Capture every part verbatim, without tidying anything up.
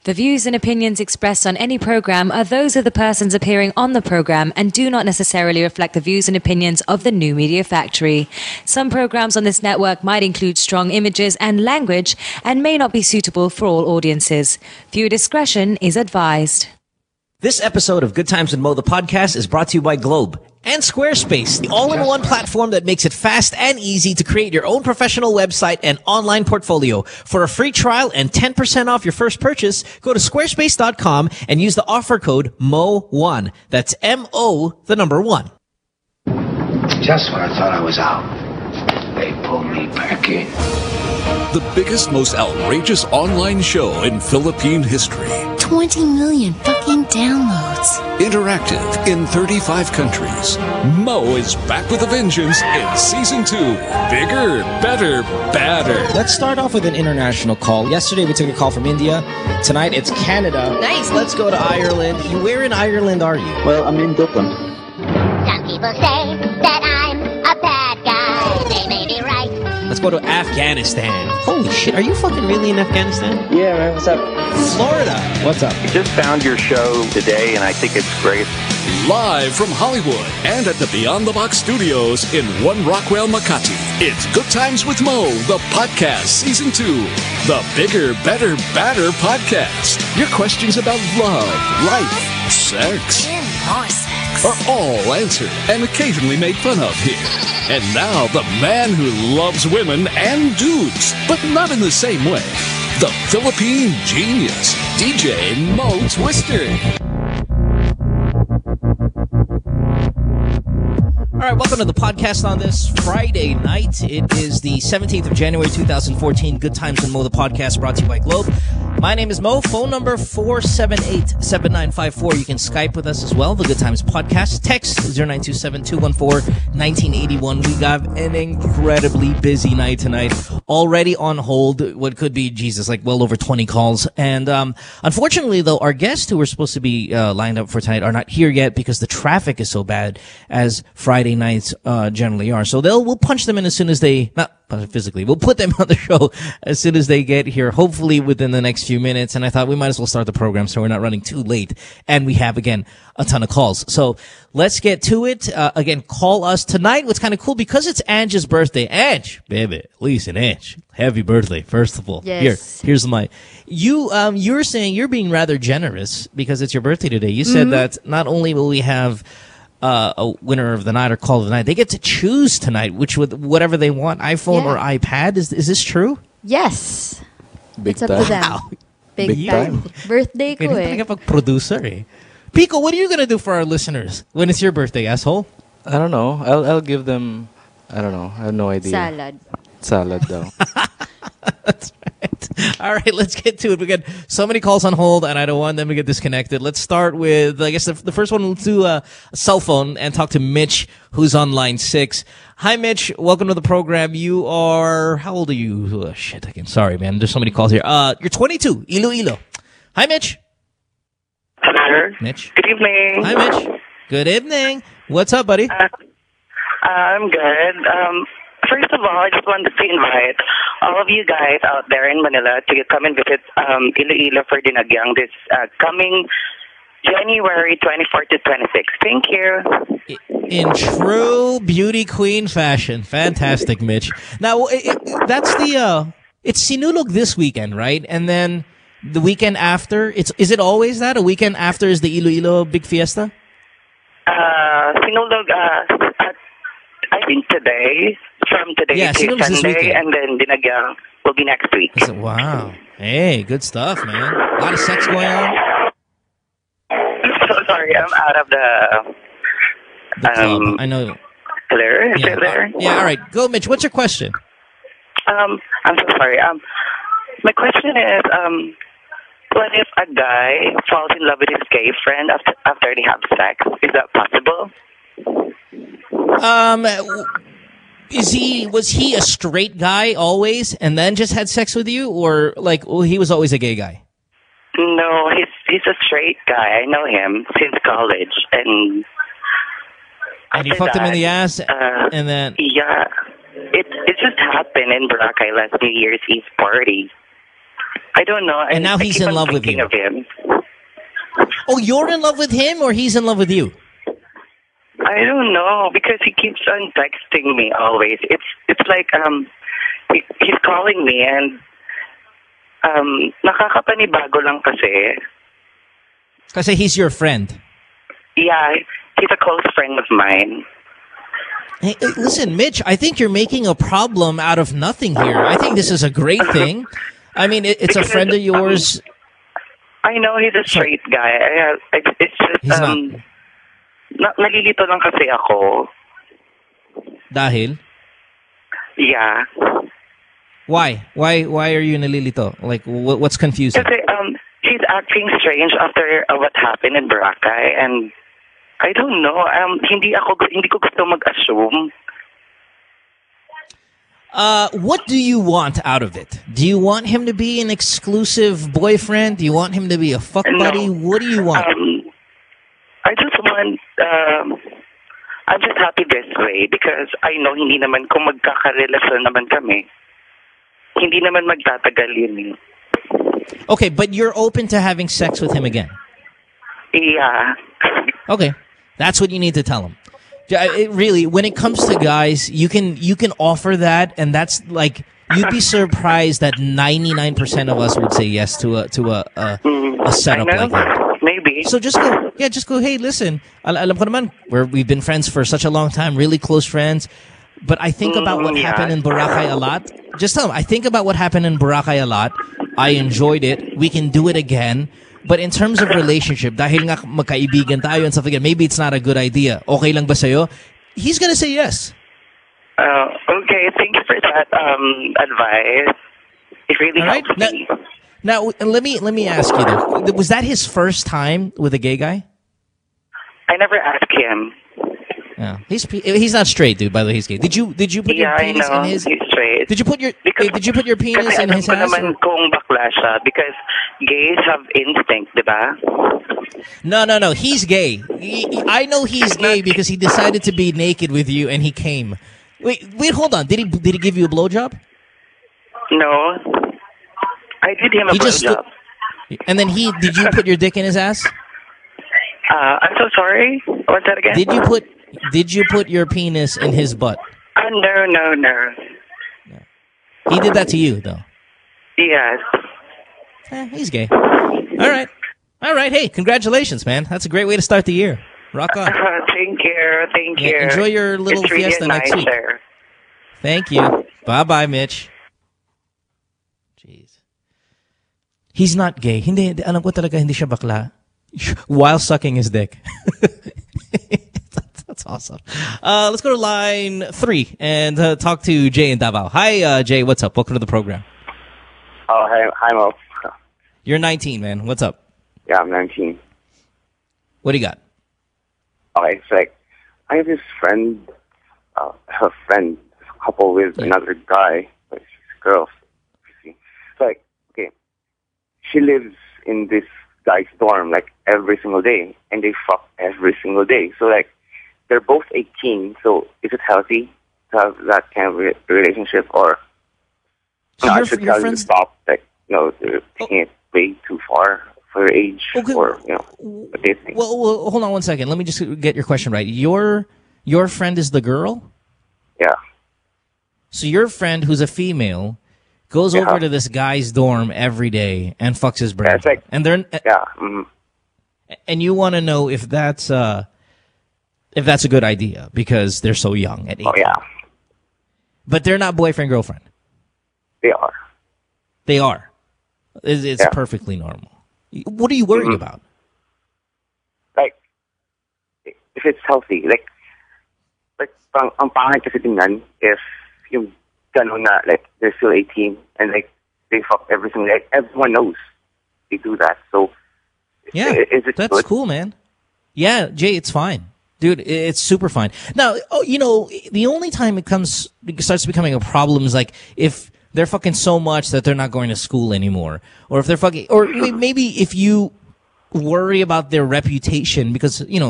The views and opinions expressed on any program are those of the persons appearing on the program and do not necessarily reflect the views and opinions of the New Media Factory. Some programs on this network might include strong images and language and may not be suitable for all audiences. Viewer discretion is advised. This episode of Good Times with Mo, the podcast, is brought to you by Globe and Squarespace, the all-in-one platform that makes it fast and easy to create your own professional website and online portfolio. For a free trial and ten percent off your first purchase, go to squarespace dot com and use the offer code M O one. That's M O, the number one. Just when I thought I was out, they pulled me back in. The biggest, most outrageous online show in Philippine history. twenty million fucking downloads. Interactive in thirty-five countries. Mo is back with a vengeance in season two. Bigger, better, badder. Let's start off with an international call. Yesterday we took a call from India. Tonight it's Canada. Nice. Let's go to Ireland. Where in Ireland are you? Well, I'm in Dublin. Some people say that I'm a bad guy. They may be right. Let's go to Afghanistan. Holy shit, are you fucking really in Afghanistan? Yeah, man, what's up? Florida. What's up? I just found your show today, and I think it's great. Live from Hollywood and at the Beyond the Box studios in One Rockwell, Makati. It's Good Times with Mo, the podcast, season two. The bigger, better, badder podcast. Your questions about love, life, sex, More sex. are all answered and occasionally made fun of here. And now, the man who loves women and dudes, but not in the same way. The Philippine genius, D J Mo Twister. All right, welcome to the podcast on this Friday night. It is the seventeenth of January, two thousand fourteen. Good Times with Mo, the podcast, brought to you by Globe. My name is Mo. Phone number four seven eight, seven nine five four. You can Skype with us as well. The Good Times podcast. Text zero nine two seven, two one four, one nine eight one. We got an incredibly busy night tonight. Already on hold, what could be, Jesus, like well over twenty calls. And um, unfortunately, though, our guests who were supposed to be uh, lined up for tonight are not here yet because the traffic is so bad, as Friday nights uh, generally are. So they'll we'll punch them in as soon as they, not physically, we'll put them on the show as soon as they get here, hopefully within the next few minutes. And I thought we might as well start the program so we're not running too late. And we have, again, a ton of calls. So let's get to it. Uh, again, call us tonight. What's kind of cool, because it's Ange's birthday. Ange, baby, at least an Ange. Happy birthday, first of all. Yes. Here, here's my, you, um, you're saying you're being rather generous because it's your birthday today. You said mm-hmm. that not only will we have Uh, a winner of the night or call of the night, they get to choose tonight, which with whatever they want, iPhone yeah. or iPad. Is is this true? Yes. Big it's up time. to them. Wow. Big, Big time. time. Birthday ko Ganun eh. talaga pag producer eh. Pico, what are you gonna do for our listeners when it's your birthday, asshole? I don't know. I'll I'll give them, I don't know. I have no idea. Salad. Salad daw. That's right. All right, let's get to it. We got so many calls on hold, and I don't want them to get disconnected. Let's start with, I guess, the, the first one. Let's do a, a cell phone and talk to Mitch, who's on line six. Hi, Mitch. Welcome to the program. You are, how old are you? Oh, shit, again. Sorry, man. There's so many calls here. Uh, you're twenty-two. Iloilo. Hi, Mitch. Hello. Mitch. Good evening. Hi, Mitch. Good evening. What's up, buddy? Uh, I'm good. Um, first of all, I just wanted to invite all of you guys out there in Manila to come and visit um, Iloilo for Dinagyang this uh, coming January twenty-fourth to twenty-sixth. Thank you. In true beauty queen fashion. Fantastic, Mitch. Now, it, it, that's the, uh, it's Sinulog this weekend, right? And then the weekend after, it's is it always that? A weekend after is the Iloilo Big Fiesta? Uh, Sinulog, uh, uh, I think today, from today yeah, to Sinulog's Sunday, and then Dinagyang will be next week. It, wow. Hey, good stuff, man. A lot of sex going on. So sorry, I'm out of the... The club. Um, I know. Hello? Is yeah, it there? Uh, yeah, all right. Go, Mitch. What's your question? Um, I'm so sorry. Um, my question is, um, what if a guy falls in love with his gay friend after after they have sex? Is that possible? Um, is he was he a straight guy always, and then just had sex with you, or like well, he was always a gay guy? No, he's he's a straight guy. I know him since college, and and you fucked that, him in the ass, uh, and then yeah, it it just happened in Boracay last New Year's Eve party. I don't know. And I, now I he's keep in on love with thinking you. Of him. Oh, you're in love with him, or he's in love with you? I don't know because he keeps on texting me always. It's it's like um he, he's calling me and um nakakapanibago lang kasi. Kasi he's your friend. Yeah, he's a close friend of mine. Hey, listen, Mitch, I think you're making a problem out of nothing here. I think this is a great thing. I mean, it, it's because, a friend of yours. Um, I know he's a straight guy. I, I, it's just he's um na, nalilito lang kasi ako. Dahil? Yeah. Why? Why why are you nalilito? Like what, what's confusing? Kasi um he's acting strange after uh, what happened in Boracay, and I don't know. Um, hindi ako hindi ko gusto mag-assume. Uh, what do you want out of it? Do you want him to be an exclusive boyfriend? Do you want him to be a fuck buddy? No. What do you want? Um, I just want. Um, I'm just happy this way because I know hindi naman kung magkakarelasyon naman kami. Hindi naman magtatagal yun. Okay, but you're open to having sex with him again? Yeah. Okay. That's what you need to tell him. It really, when it comes to guys, you can you can offer that, and that's like you'd be surprised that ninety-nine percent of us would say yes to a to a a, a setup like that. Maybe. So just go, yeah, just go. Hey, listen, al alam ko naman, we're, we've been friends for such a long time, really close friends. But I think about what Mm, yeah. happened in Boracay a lot. Just tell him, I think about what happened in Boracay a lot. I enjoyed it. We can do it again. But in terms of relationship, dahil nga magkaibigan tayo and stuff like that, maybe it's not a good idea. Okay lang ba sa'yo? He's gonna say yes. Uh, okay, thank you for that um, advice. It really All right? helps Now, me. now, let me let me ask you though. Was that his first time with a gay guy? I never asked him. Yeah, he's he's not straight, dude. By the way, he's gay. Did you did you put Yeah, your penis I know. in his? He's straight. Did you put your Because, wait, Did you put your penis kasi in alam his ko ass? naman or- kung bakla siya because gays have instinct, di ba? No, no, no. He's gay. He, he- I know he's gay because he decided to be naked with you and he came. Wait, wait, hold on. Did he did he give you a blowjob? No. I did him a He just blowjob. And then he did you put your dick in his ass? Uh, I'm so sorry. What's that again? Did you put did you put your penis in his butt? Uh, no, no, no. He did that to you though. Yes. Eh, he's gay. All right. All right. Hey, congratulations, man. That's a great way to start the year. Rock on. Uh, thank you. Thank Yeah, you. enjoy your little it's really fiesta next nice week. there. Thank you. Bye-bye, Mitch. Jeez. He's not gay. Hindi, hindi- alam ko talaga hindi siya bakla. While sucking his dick. that's, that's awesome. Uh, let's go to line three and uh, talk to Jay in Davao. Hi, uh, Jay. What's up? Welcome to the program. Oh, hi, hi, Mo. You're nineteen, man. What's up? Yeah, I'm nineteen. What do you got? Okay, it's like, I have this friend, uh, her friend, a couple with another guy, but she's a girl. You see. It's like, okay, she lives in this guy's dorm, like, every single day, and they fuck every single day. So, like, they're both eighteen, so is it healthy to have that kind of re- relationship, or So no, I your- should your tell you to friends- stop, like, you know, they're taking it way too far for her age, Okay. or, you know, what do you think? Well, well, hold on one second. Let me just get your question right. Your your friend is the girl? Yeah. So your friend, who's a female, goes Yeah. over to this guy's dorm every day and fucks his brain. Yeah, it's like, and they're yeah. Mm-hmm. and you want to know if that's uh if that's a good idea because they're so young at eighteen. Oh, yeah. But they're not boyfriend girlfriend. They are. They are. It's, it's Yeah. perfectly normal. What are you worried Mhm. about? Like, if it's healthy, like, like, ang, ang pangit kasi tingnan if yung gano'n na, like, they're still eighteen and, like, they fuck every single, like, everyone knows they do that. So, Yeah, i- is it that's good? cool, man. Yeah, Jay, it's fine. Dude, i- it's super fine. Now, oh, you know, the only time it comes, it starts becoming a problem is like if they're fucking so much that they're not going to school anymore. Or if they're fucking, or maybe if you worry about their reputation because, you know,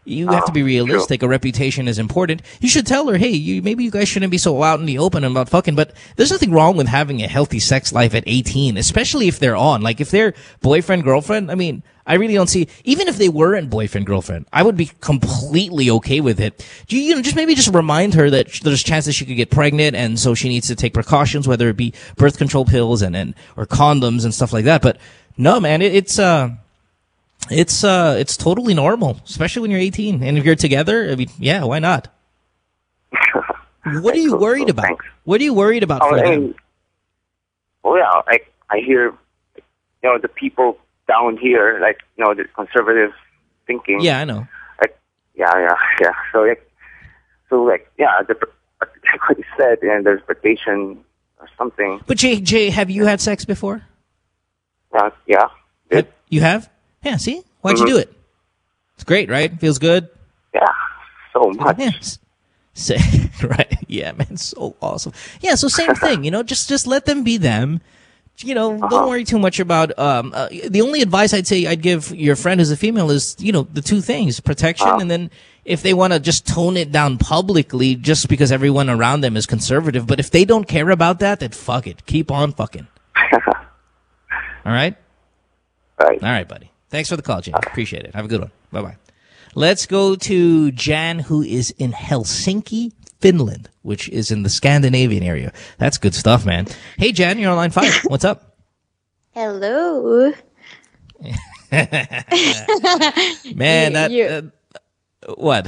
You have to be realistic. True. A reputation is important. You should tell her, hey, you maybe you guys shouldn't be so out in the open about fucking, but there's nothing wrong with having a healthy sex life at eighteen, especially if they're on. Like, if they're boyfriend, girlfriend, I mean, I really don't see, even if they weren't boyfriend, girlfriend, I would be completely okay with it. You, you know, just maybe just remind her that there's chances she could get pregnant, and so she needs to take precautions, whether it be birth control pills and, and or condoms and stuff like that. But no, man, it, it's, uh, It's uh, it's totally normal, especially when you're eighteen, and if you're together. I mean, yeah, why not? What are you worried about? Thanks. What are you worried about oh, for I them? mean, well, yeah, I I hear, you know, the people down here, like, you know, the conservative thinking. Yeah, I know. Like, yeah, yeah, yeah. So like, so like, yeah, the, like what you said, and there's expectation or something. But Jay, Jay, have you had sex before? Uh, yeah. Have, you have? Yeah, see? Why'd mm-hmm. you do it? It's great, right? Feels good? Yeah, so much. Yeah. Say, right, yeah, man, so awesome. Yeah, so same thing, you know, just just let them be them. You know, uh-huh. don't worry too much about, um, uh, the only advice I'd say I'd give your friend who's a female is, you know, the two things, protection, uh-huh. and then if they want to just tone it down publicly just because everyone around them is conservative, but if they don't care about that, then fuck it. Keep on fucking. All right? Right. All right, buddy. Thanks for the call, Jan. Appreciate it. Have a good one. Bye-bye. Let's go to Jan, who is in Helsinki, Finland, which is in the Scandinavian area. That's good stuff, man. Hey, Jan, you're on line five. What's up? Hello. Man, that... You, uh, what?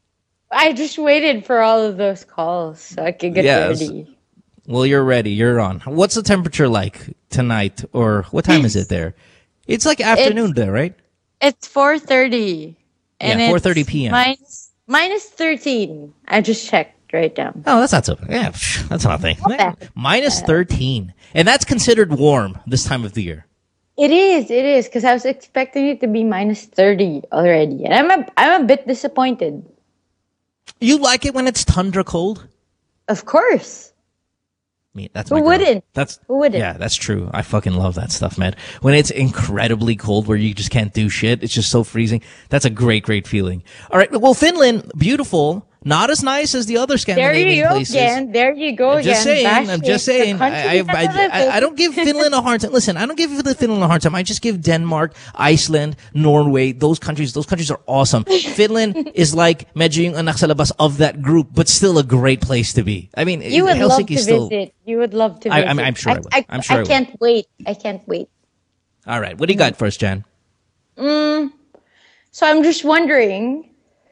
I just waited for all of those calls so I could get yes. ready. Well, you're ready. You're on. What's the temperature like tonight? Or what time is it there? It's like afternoon it's, there, right? It's four thirty. And yeah, four thirty p.m. Minus, minus thirteen. I just checked right now. Oh, that's not so bad. Yeah, that's nothing. Minus thirteen. And that's considered warm this time of the year. It is, it is. Because I was expecting it to be minus thirty already. And I'm a, I'm a bit disappointed. You like it when it's tundra cold? Of course. Me, that's Who my girl. wouldn't? That's Who wouldn't? Yeah, that's true. I fucking love that stuff, man. When it's incredibly cold where you just can't do shit, it's just so freezing. That's a great, great feeling. All right, well, Finland, beautiful. Not as nice as the other Scandinavian there you places. Go again. There you go I'm again. Just saying, Bashing I'm just saying. I, I, I, I, I don't give Finland a hard time. Listen, I don't give Finland a hard time. I just give Denmark, Iceland, Norway, those countries. Those countries are awesome. Finland is like medyo yung anak sa labas of that group, but still a great place to be. I mean, you would Helsinki love to still, visit. You would love to visit. I, I'm, I'm sure I, I would. I, I'm sure I, I would. can't wait. I can't wait. All right. What do you got for us, Jan? Mm, so I'm just wondering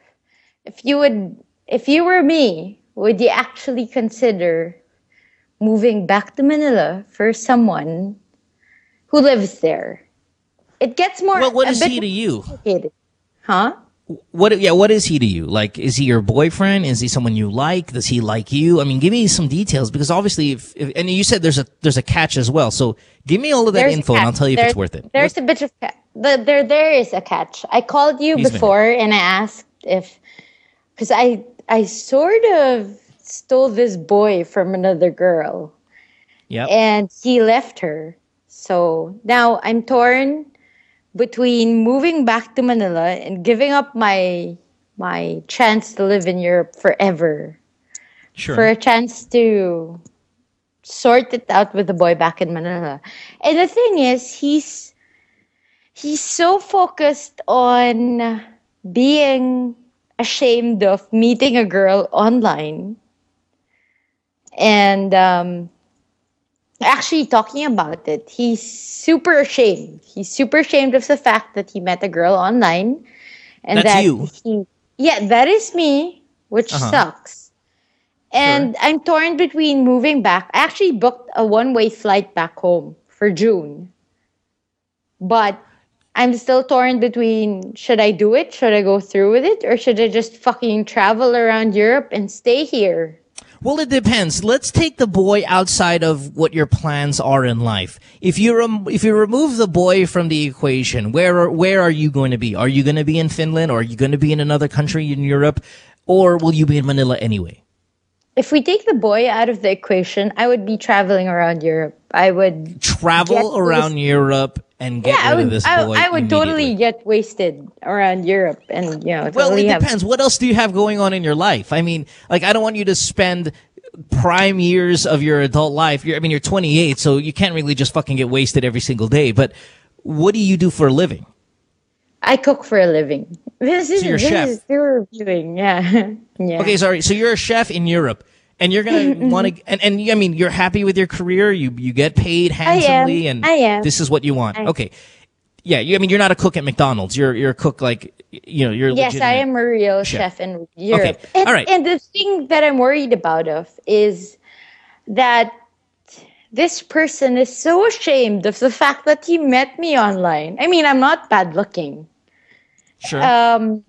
if you would... If you were me, would you actually consider moving back to Manila for someone who lives there? It gets more... Well, what is he to you? Huh? What? Yeah, what is he to you? Like, is he your boyfriend? Is he someone you like? Does he like you? I mean, give me some details, because obviously, if, if and you said there's a there's a catch as well. So give me all of that there's info, and I'll tell you there's, if it's worth it. There's what? a bit of ca- the, there. There is a catch. I called you He's before, and I asked if because I. I sort of stole this boy from another girl. Yep. And he left her. So now I'm torn between moving back to Manila and giving up my my chance to live in Europe forever. Sure. For a chance to sort it out with the boy back in Manila. And the thing is, he's he's so focused on being ashamed of meeting a girl online and um, actually talking about it. He's super ashamed. He's super ashamed of the fact that he met a girl online. And That's that you. He, yeah, that is me, which uh-huh. sucks. And sure. I'm torn between moving back. I actually booked a one-way flight back home for June. But I'm still torn between, should I do it? Should I go through with it? Or should I just fucking travel around Europe and stay here? Well, it depends. Let's take the boy outside of what your plans are in life. If you rem- if you remove the boy from the equation, where are, where are you going to be? Are you going to be in Finland? Or are you going to be in another country in Europe? Or will you be in Manila anyway? If we take the boy out of the equation, I would be traveling around Europe. I would travel around Europe and get yeah, rid I would, of this I, boy I would immediately. totally get wasted around Europe, and you know. Well, totally it have- depends. What else do you have going on in your life? I mean, like, I don't want you to spend prime years of your adult life. You're, I mean, you're twenty-eight, so you can't really just fucking get wasted every single day. But what do you do for a living? I cook for a living. This is So you're a this chef. is you're doing, yeah, yeah. Okay, sorry. So you're a chef in Europe, and you're gonna want to, and, and I mean, you're happy with your career. You you get paid handsomely, and I am. this is what you want. I- Okay, yeah. You, I mean, you're not a cook at McDonald's. You're you're a cook like you know. You're a Yes, I legitimate am a real chef. chef in Europe. Okay, And, all right. and the thing that I'm worried about of is that this person is so ashamed of the fact that he met me online. I mean, I'm not bad looking. Sure. Um,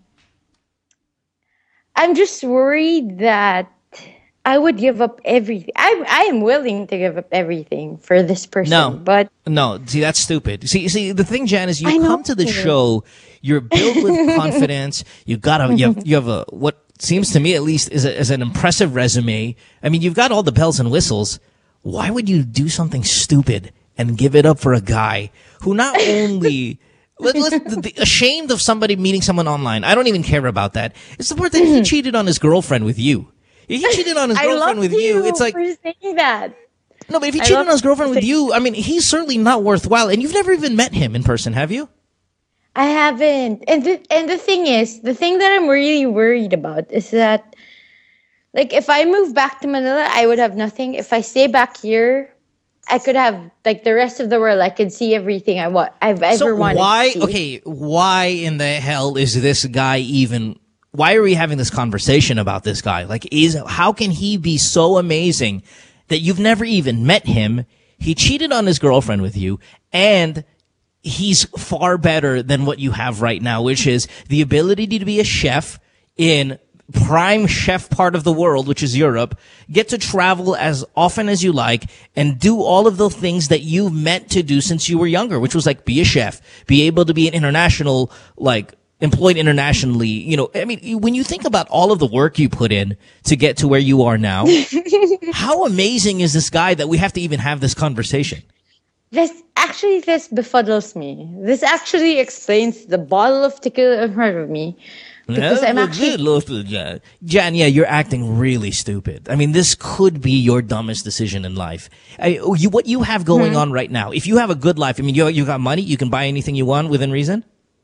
I'm just worried that I would give up everything. I I am willing to give up everything for this person. No, but no. See, that's stupid. See, see, the thing, Jan, is you I know. come to the show, you're built with confidence. You got a, you have, you have a what seems to me at least is, a, is an impressive resume. I mean, you've got all the bells and whistles. Why would you do something stupid and give it up for a guy who not only let, let, the, the, ashamed of somebody meeting someone online? I don't even care about that. It's the part that he cheated on his girlfriend with you. He cheated on his I girlfriend love with you. It's like for saying that. no, but if he I cheated love on his girlfriend with saying- you, I mean, he's certainly not worthwhile. And you've never even met him in person, have you? I haven't. And the, and the thing is, the thing that I'm really worried about is that, like, if I move back to Manila, I would have nothing. If I stay back here, I could have, like, the rest of the world. I could see everything I want, I've ever So wanted why? to see. Okay, why in the hell is this guy even? Why are we having this conversation about this guy? Like, is how can he be so amazing that you've never even met him? He cheated on his girlfriend with you, and he's far better than what you have right now, which is the ability to be a chef in prime chef part of the world, which is Europe, get to travel as often as you like and do all of the things that you've meant to do since you were younger, which was like be a chef, be able to be an international, like employed internationally. You know, I mean, when you think about all of the work you put in to get to where you are now, how amazing is this guy that we have to even have this conversation? This actually, this befuddles me. This actually explains the bottle of tequila in front of me. Because I'm actually... Jan, Jan, yeah, you're acting really stupid. I mean, this could be your dumbest decision in life. I, you, what you have going Hmm. on right now, if you have a good life, I mean, you, you got money, you can buy anything you want within reason?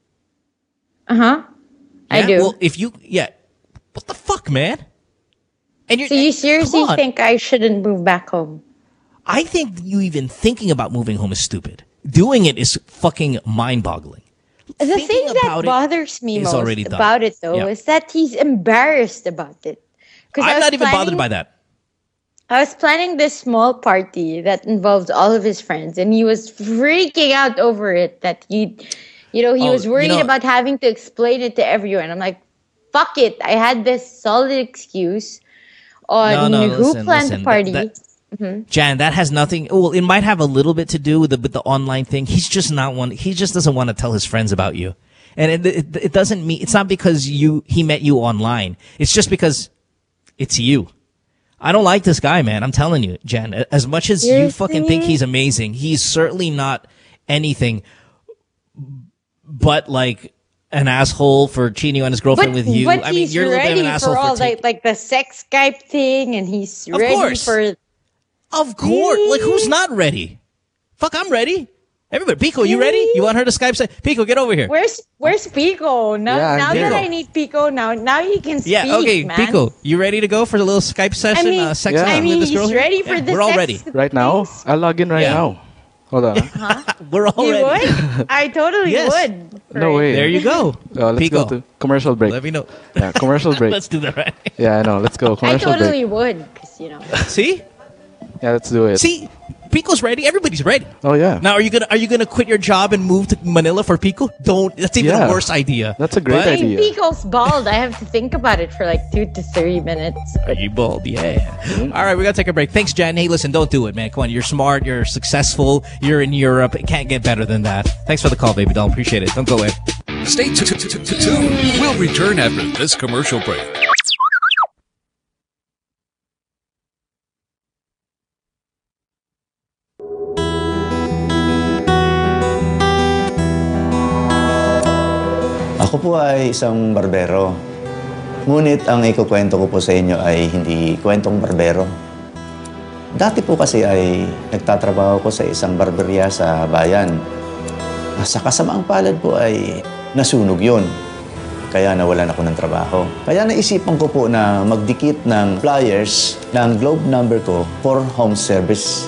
Uh-huh. I Yeah? do. Well, if you, yeah. What the fuck, man? And you're, So you seriously come on. think I shouldn't move back home? I think you even thinking about moving home is stupid. Doing it is fucking mind-boggling. The thing Thinking that about it bothers me is most already done. about it, though, Yeah. is that he's embarrassed about it. 'Cause I I'm was not even planning- bothered by that. I was planning this small party that involved all of his friends, and he was freaking out over it. That he, you know, he Oh, was you worried know- about having to explain it to everyone. I'm like, fuck it. I had this solid excuse on No, no, who listen, planned listen, the party. that- Mhm. Jan, that has nothing. Well, it might have a little bit to do with the with the online thing. He's just not one. He just doesn't want to tell his friends about you, and it, it it doesn't mean it's not because you he met you online. It's just because it's you. I don't like this guy, man. I'm telling you, Jan. As much as you fucking think he's amazing, he's certainly not anything but like an asshole for cheating on his girlfriend with you. But I mean, he's you're a little bit of ready an asshole for all for taking. like, like the sex Skype thing, and he's Of ready course. for. Of course. Like, who's not ready? Fuck, I'm ready. Everybody. Pico, you ready? You want her to Skype say, Pico, get over here. Where's Where's Pico? Now, Yeah, now Pico. that I need Pico, now now you can speak, Yeah, okay, man. Pico, you ready to go for the little Skype session? I mean, uh, sex I time mean, with this girl he's here? ready for Yeah, the We're all sex ready. Right now? I'll log in right Yeah. now. Hold on. huh? We're all You ready. would? I totally Yes. would. No way. There you go. Uh, let's Pico. go to commercial break. Let me know. Yeah, commercial break. Let's do that right. Yeah, I know. Let's go. I Commercial totally break. would, because you know. See? Yeah, let's do it. See? Pico's ready. Everybody's ready. Oh yeah. Now, are you gonna are you gonna quit your job and move to Manila for Pico? Don't. That's even Yeah. a worse idea. That's a great But- I mean, idea. Pico's bald. I have to think about it for like two to three minutes. Are you bald? Yeah. All right, we gotta take a break. Thanks, Jan. Hey, listen, don't do it, man. Come on, you're smart, you're successful, you're in Europe. It can't get better than that. Thanks for the call, baby doll. Appreciate it. Don't go away. Stay t- t- t- t- tuned. We'll return after this commercial break. Ako po ay isang barbero. Ngunit ang ikukwento ko po sa inyo ay hindi kwentong barbero. Dati po kasi ay nagtatrabaho ko sa isang barberia sa bayan. Sa kasamaang palad po ay nasunog yun. Kaya nawalan ako ng trabaho. Kaya naisipan ko po na magdikit ng flyers ng globe number ko for home service.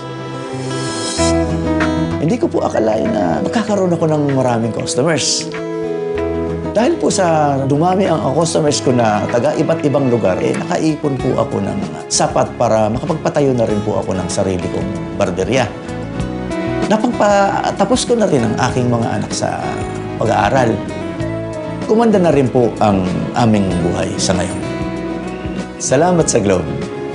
Hindi ko po akalain na magkakaroon ako ng maraming customers. Dahil po sa dumami ang customers ko na taga iba't ibang lugar, eh nakaipon po ako ng sapat para makapagpatayo na rin po ako ng sarili kong barberya. Napagpatapos ko na rin ang aking mga anak sa pag-aaral. Kumanda na rin po ang aming buhay sa ngayon. Salamat sa Globe.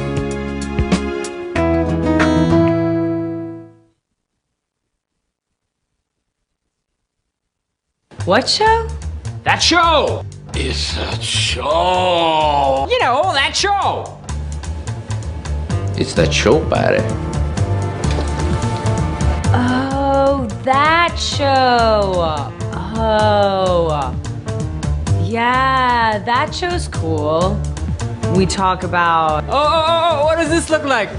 What show? That show! It's a show! You know, that show! It's that show, pare. Oh, that show! Oh. Yeah, that show's cool. We talk about... Oh, oh, oh, oh, what does this look like?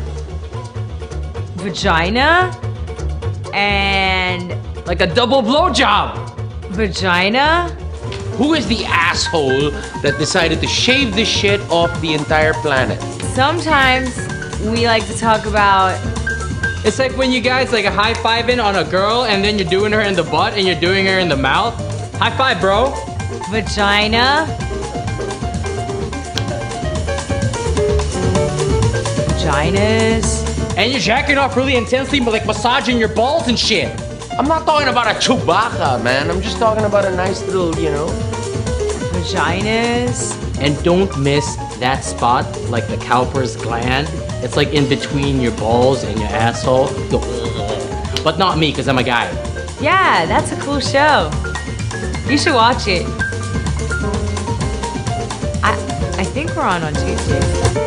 Vagina? And... Like a double blowjob! Vagina? Who is the asshole that decided to shave this shit off the entire planet? Sometimes we like to talk about... It's like when you guys like a high-fiving on a girl and then you're doing her in the butt and you're doing her in the mouth. High five, bro. Vagina. Vaginas. And you're jacking off really intensely, but like massaging your balls and shit. I'm not talking about a Chewbacca, man. I'm just talking about a nice little, you know. Vaginas. And don't miss that spot, like the cowper's gland. It's like in between your balls and your asshole. But not me, because I'm a guy. Yeah, that's a cool show. You should watch it. I I think we're on on Tuesday.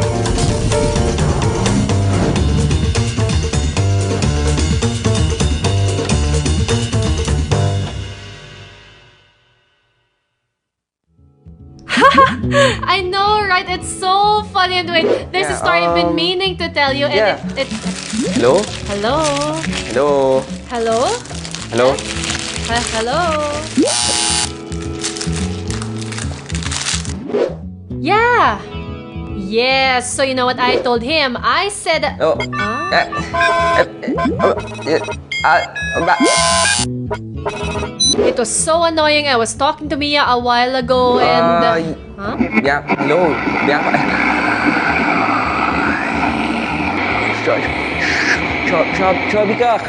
I know, right? It's so funny. And wait, there's Yeah, a story I've been um, meaning to tell you. And yeah. it, it, Hello? hello? Hello? Hello? Hello? Uh, hello? Yeah. Yes. So you know what I told him? I said... Oh. Huh? Eh, eh, eh, oh, yeah, ah, ba- It was so annoying. I was talking to Mia a while ago and... Uh, huh? Yeah, hello. Yeah. Ch- ch- ch- Chubby cock.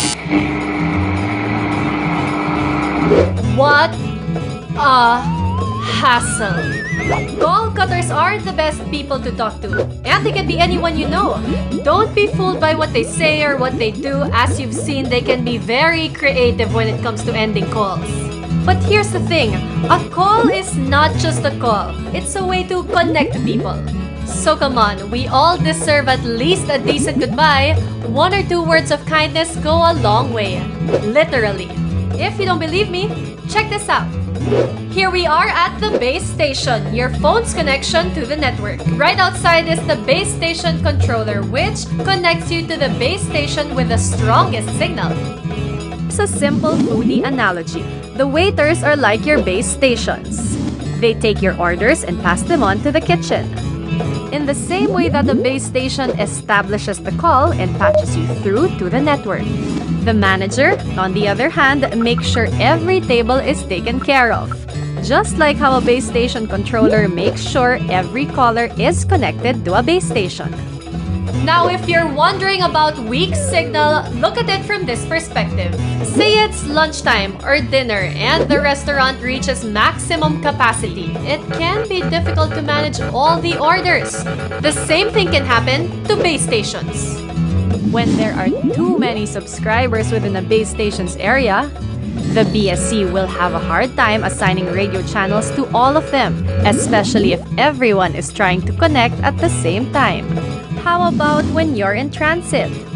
What a hassle. Call cutters aren't the best people to talk to, and they can be anyone you know. Don't be fooled by what they say or what they do. As you've seen, they can be very creative when it comes to ending calls. But here's the thing, a call is not just a call. It's a way to connect to people. So come on, we all deserve at least a decent goodbye. One or two words of kindness go a long way. Literally. If you don't believe me, check this out. Here we are at the base station, your phone's connection to the network. Right outside is the base station controller, which connects you to the base station with the strongest signal. It's a simple foodie analogy. The waiters are like your base stations. They take your orders and pass them on to the kitchen. In the same way that the base station establishes the call and patches you through to the network. The manager, on the other hand, makes sure every table is taken care of. Just like how a base station controller makes sure every caller is connected to a base station. Now, if you're wondering about weak signal, look at it from this perspective. Say it's lunchtime or dinner and the restaurant reaches maximum capacity. It can be difficult to manage all the orders. The same thing can happen to base stations. When there are too many subscribers within a base station's area, the B S C will have a hard time assigning radio channels to all of them, especially if everyone is trying to connect at the same time. How about when you're in transit?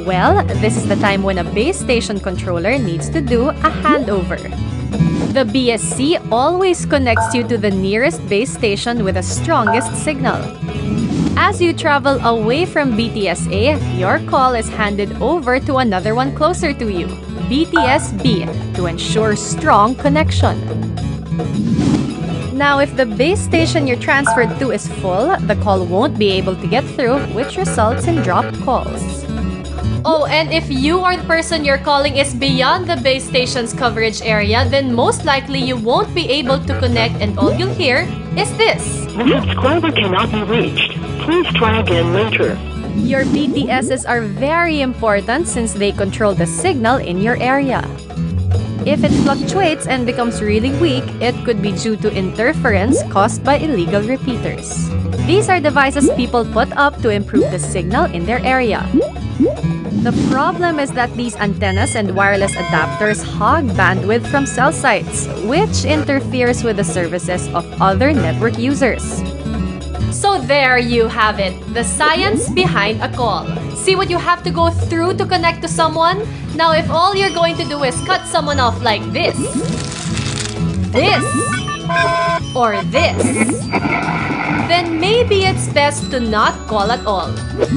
Well, this is the time when a base station controller needs to do a handover. The B S C always connects you to the nearest base station with the strongest signal. As you travel away from B T S A, your call is handed over to another one closer to you, B T S B, to ensure strong connection. Now, if the base station you're transferred to is full, the call won't be able to get through, which results in dropped calls. Oh, and if you or the person you're calling is beyond the base station's coverage area, then most likely you won't be able to connect and all you'll hear is this. The subscriber cannot be reached. Please try again later. Your B T Ss are very important since they control the signal in your area. If it fluctuates and becomes really weak, it could be due to interference caused by illegal repeaters. These are devices people put up to improve the signal in their area. The problem is that these antennas and wireless adapters hog bandwidth from cell sites, which interferes with the services of other network users. So there you have it, the science behind a call. See what you have to go through to connect to someone? Now if all you're going to do is cut someone off like this, this, or this, then maybe it's best to not call at all.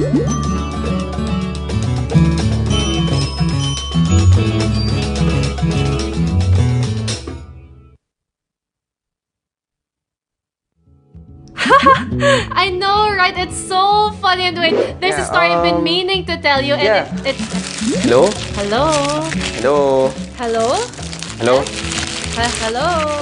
I know, right? It's so funny. And wait, there's Yeah, a story I've been um, meaning to tell you, and yeah. it, it's Hello? hello, Hello? hello, Hello? Uh, hello.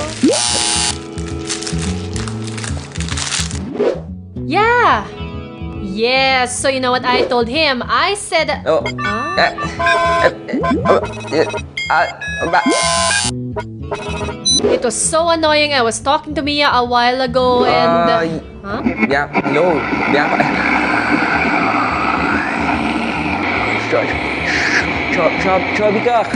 Yeah. Yes. So you know what I told him? I said. Oh. Huh? Uh, uh, uh, uh, uh, ba- It was so annoying. I was talking to Mia a while ago, and. Uh, huh? Yeah, hello. Yeah. Chub, chub, chub, chubby ka.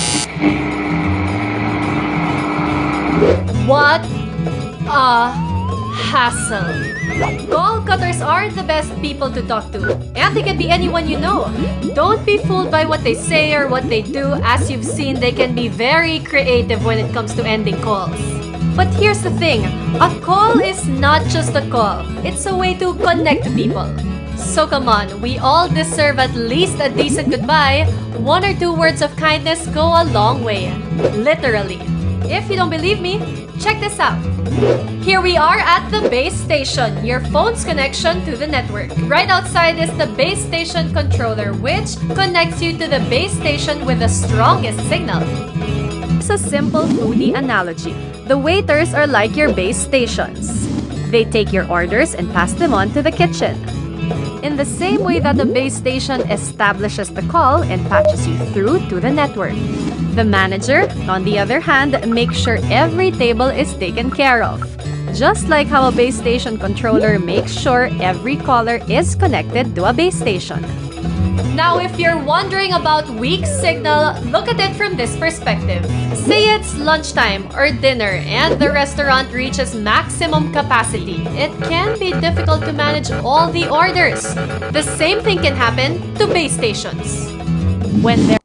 What a hassle. Call cutters aren't the best people to talk to, and they can be anyone you know. Don't be fooled by what they say or what they do. As you've seen, they can be very creative when it comes to ending calls. But here's the thing, a call is not just a call. It's a way to connect to people. So come on, we all deserve at least a decent goodbye. One or two words of kindness go a long way. Literally. If you don't believe me, check this out. Here we are at the base station, your phone's connection to the network. Right outside is the base station controller, which connects you to the base station with the strongest signal. It's a simple foodie analogy. The waiters are like your base stations. They take your orders and pass them on to the kitchen. In the same way that the base station establishes the call and patches you through to the network. The manager, on the other hand, makes sure every table is taken care of. Just like how a base station controller makes sure every caller is connected to a base station. Now, if you're wondering about weak signal, look at it from this perspective. Say it's lunchtime or dinner and the restaurant reaches maximum capacity. It can be difficult to manage all the orders. The same thing can happen to base stations. When they're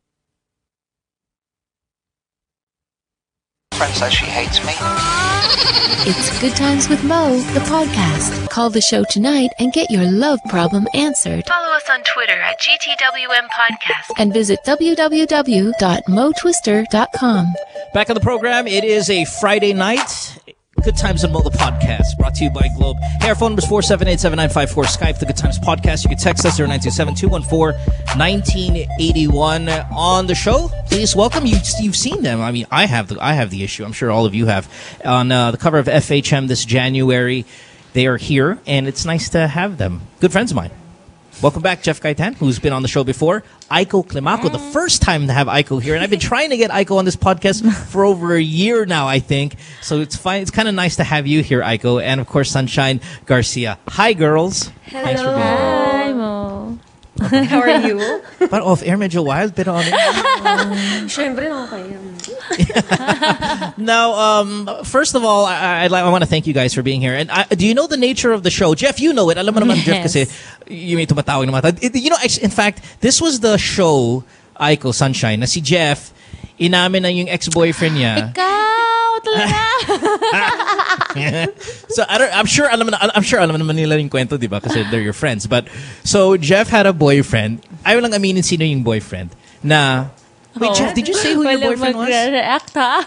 friend says she hates me. It's Good Times with Mo, the podcast. Call the show tonight and get your love problem answered. Follow us on Twitter at G T W M Podcast. And visit w w w dot mo twister dot com. Back on the program, it is a Friday night. Good Times and Mo, the podcast, brought to you by Globe. Hey, our phone number is four seven eight, seven nine five four. Skype, the Good Times Podcast. You can text us, zero nine two seven, two one four, one nine eight one. On the show, please welcome. You, you've seen them. I mean, I have the I have the issue. I'm sure all of you have. On uh, the cover of F H M this January, they are here, and it's nice to have them. Good friends of mine. Welcome back, Jef Gaitan, who's been on the show before. Aiko Climaco, the first time to have Aiko here. And I've been trying to get Aiko on this podcast for over a year now, I think. So it's fine. It's kind of nice to have you here, Aiko. And, of course, Sunshine Garcia. Hi, girls. Hello. Thanks for being here. Hi, Mo. How are you? But off-air, medyo wild, pero on air. Siyempre, okay. Now, um, first of all, I, I, I want to thank you guys for being here. And I, do you know the nature of the show? Jeff, you know it. Alam mo naman, Jeff, kasi you may tumatawag na mata. You know, in fact, this was the show, Aiko, Sunshine, na si Jeff, inamin na yung ex-boyfriend niya. Ikaw talaga. So I don't, I'm sure alam na, I'm sure alam naman nila yung kwento, di ba? Kasi they're your friends. But so Jeff had a boyfriend. Ayaw lang aminin sino yung boyfriend. Na wait, oh. Jeff, did you say who your boyfriend was? Mag-react, ha?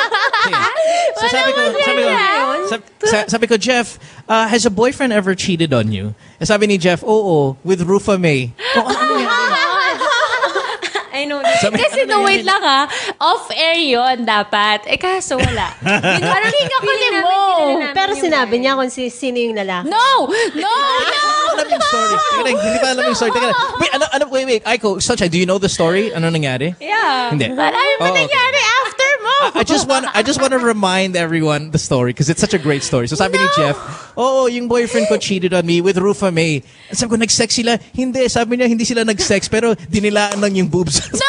So sabi ko, sabi ko, sabi, sabi ko, Jeff, uh, has a boyfriend ever cheated on you? E sabi ni Jeff, oo, with Rufa May. Oh, ano yan? I know. Kasi no, wait lang ha. Off-air yun dapat. Eh kaso wala. Parang hikakulin mo. Pero sinabi niya kung si, sino yung lalaki. No! No! No! Alam yung story. Hindi pa alam yung story. Teka, wait, ano, ano, wait, wait. Aiko, Sunshine, do you know the story? Ano nangyari? Yeah. Hindi. Marami pa nangyari after mo. I, I just want I just want to remind everyone the story because it's such a great story. So sabi no. ni Jeff, oh, yung boyfriend ko cheated on me with Rufa May. Sabi ko, nag-sex sila. Hindi. Sabi niya, hindi sila nag-sex pero dinilaan lang yung boobs. No!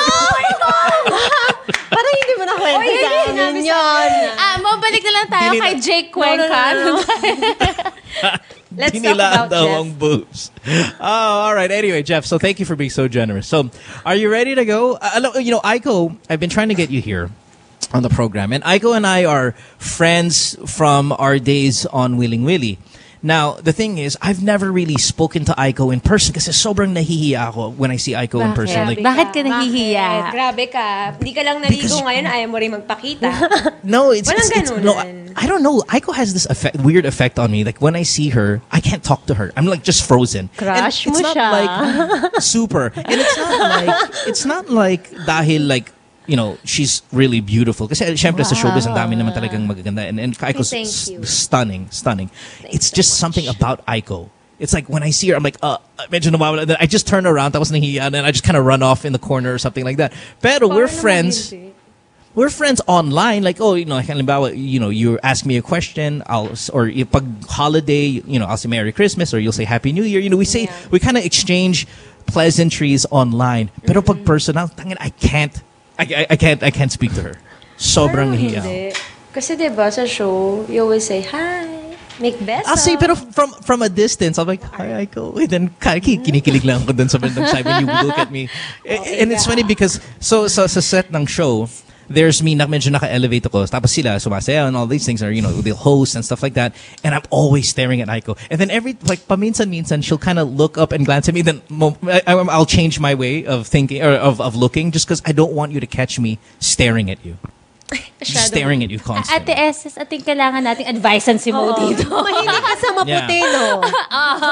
Parang hindi mo nakwento oh, sa amin yun. Ah, mabalik na lang tayo Dinila- kay Jake Cuenca. No, no, no, no. Let's Dinilaan talk about Jeff. Ang boobs. Oh, all right. Anyway, Jeff, so thank you for being so generous. So, are you ready to go? Uh, you know, Aiko, I've been trying to get you here on the program. And Aiko and I are friends from our days on Willing Willie. Now, the thing is, I've never really spoken to Aiko in person kasi sobrang nahihiya ako when I see Aiko in person. Like, bakit ka nahihiya? Bakit? Grabe ka. Hindi ka lang naligo ngayon, ayaw mo rin magpakita. No, it's, Walang it's, it's no, I don't know. Aiko has this effect, weird effect on me. Like, when I see her, I can't talk to her. I'm like just frozen. Crush and mo it's not siya. like super. And it's not like, it's not like dahil like, you know, she's really beautiful. Kasi syempre wow. sa showbiz, ang dami naman talagang magaganda. And, and Aiko's s- stunning, stunning. Thanks it's so just much. Something about Aiko. It's like when I see her, I'm like, uh, medyo nawawala. Then I just turn around, tapos nahihiya, and then I just kind of run off in the corner or something like that. Pero we're friends. We're friends online. Like, oh, you know, halimbawa, you know, you ask me a question, I'll, or pag holiday, you know, I'll say Merry Christmas, or you'll say Happy New Year. You know, we say, yeah. we kind of exchange pleasantries online. Pero mm-hmm. pag personal, tangin, I can't. I, I, I can't I can't speak to her. Sobrang hiya. Kasi diba sa show, you always say, hi, make best. I'll say, pero from from a distance, I'm like, hi, Aiko. And then kinikilig lang ako dun sa bandang side when you look at me. Okay, and it's funny because, so, so sa set ng show, there's me, na medyo naka-elevate ako. Tapos sila, sumasayaw and all these things are, you know, they'll host and stuff like that. And I'm always staring at Aiko. And then every, like, paminsan-minsan, she'll kind of look up and glance at me. Then I, I'll change my way of thinking, or of, of looking, just because I don't want you to catch me staring at you. Just staring at you constantly. Ate S, ating kailangan nating advice-an si Mo dito. Mahilig ka sa maputi, Yeah. no? Aha!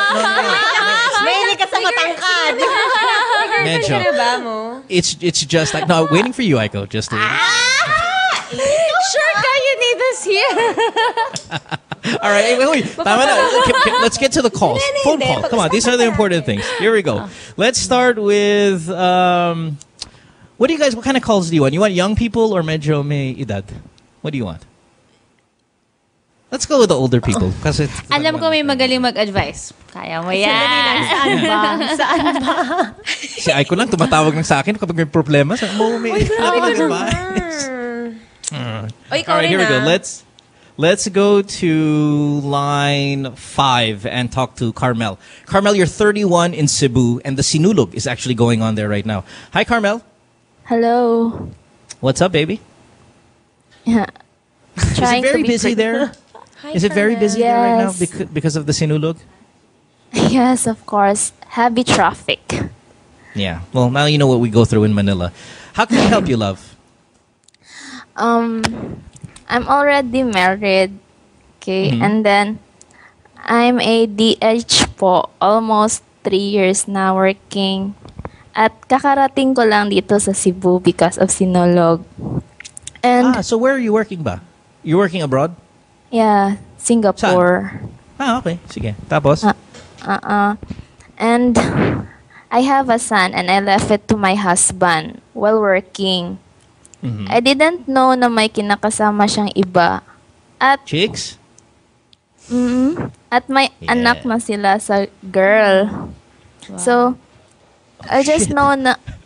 Mahilig ka sa matangkad. Medyo. ba mo? It's it's just like, no, waiting for you, Aiko. Just to, Sure ka, you need us here. all right, wait, wait. Tama na. Can- can- Let's get to the calls. Phone calls. Come on, these are the important things. Here we go. Let's start with, um, what do you guys, what kind of calls do you want? You want young people or medyo may edad? What do you want? Let's go with the older people. Kasi Alam ko may magaling mag-advise. Kaya mo yan. Saan ba? Saan ba? si Aiko lang tumatawag lang sa akin kapag may problema. Sa mo may advice. Hmm. O, ikaw All right, rin here we go. ah. Let's let's go to line five and talk to Carmel. Carmel, you're thirty-one in Cebu, and the Sinulog is actually going on there right now. Hi, Carmel. Hello. What's up, baby? Yeah. Is it Trying very to be busy pre- there? Hi, Is it very Carmel. busy there right now Yes. because, because of the Sinulog? Yes, of course. Heavy traffic. Yeah. Well, now you know what we go through in Manila. How can we help you, love? Um, I'm already married. Okay, Mhm. and then I'm a D H po, almost three years na working. At kakarating ko lang dito sa Cebu because of Sinulog. And Ah, so where are you working ba? You're working abroad? yeah, Singapore. Ah, okay. Sige. Tapos? Uh, uh-uh. And I have a son and I left it to my husband while working. Mhm. I didn't know na may kinakasama siyang iba. At Chicks? mm, at may anak na sila sa girl. So I just know na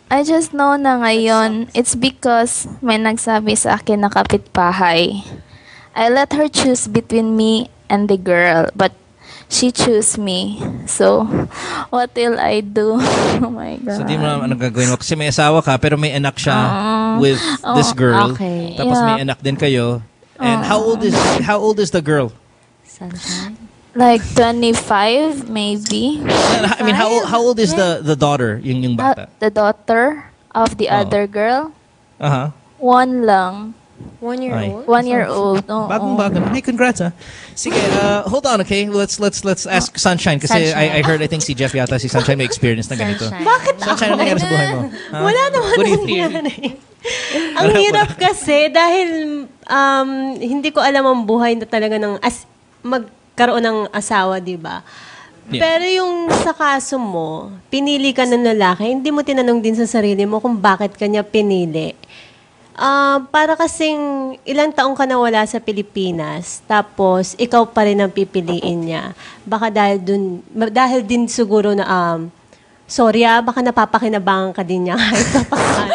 I just know na ngayon, it's because may nagsabi sa akin na kapitbahay. I let her choose between me and the girl, but she chose me. So, what will I do? Oh my God. So, di mo naman anong gagawin mo. Kasi may asawa ka, pero may anak siya uh, with this girl. Okay. Tapos yeah. may anak din kayo. And uh, how old is how old is the girl? Sunshine. Like twenty-five, maybe. I mean, how how old is the the daughter, yung yung bata? Uh, the daughter of the oh. other girl? Uh-huh. One lang. One year Ay. old? One year old. Oh, Bagong-bago. Hey, congrats, ha? Sige, uh, hold on, okay? Let's let's let's ask Sunshine. Kasi I, I heard, I think si Jef yata, si Sunshine may experience na ganito. Bakit Sunshine, ano nangyari sa buhay mo? Huh? Wala naman nangyari. Ang hirap kasi dahil um, hindi ko alam ang buhay na talaga ng as, magkaroon ng asawa, di ba? Yeah. Pero yung sa kaso mo, pinili ka ng lalaki, hindi mo tinanong din sa sarili mo kung bakit kanya pinili. Uh, para kasing ilang taong ka na wala sa Pilipinas, tapos ikaw pa rin ang pipiliin niya. Baka dahil dun, dahil din siguro na, um, sorry ah, baka napapakinabangan ka din niya kahit papakan.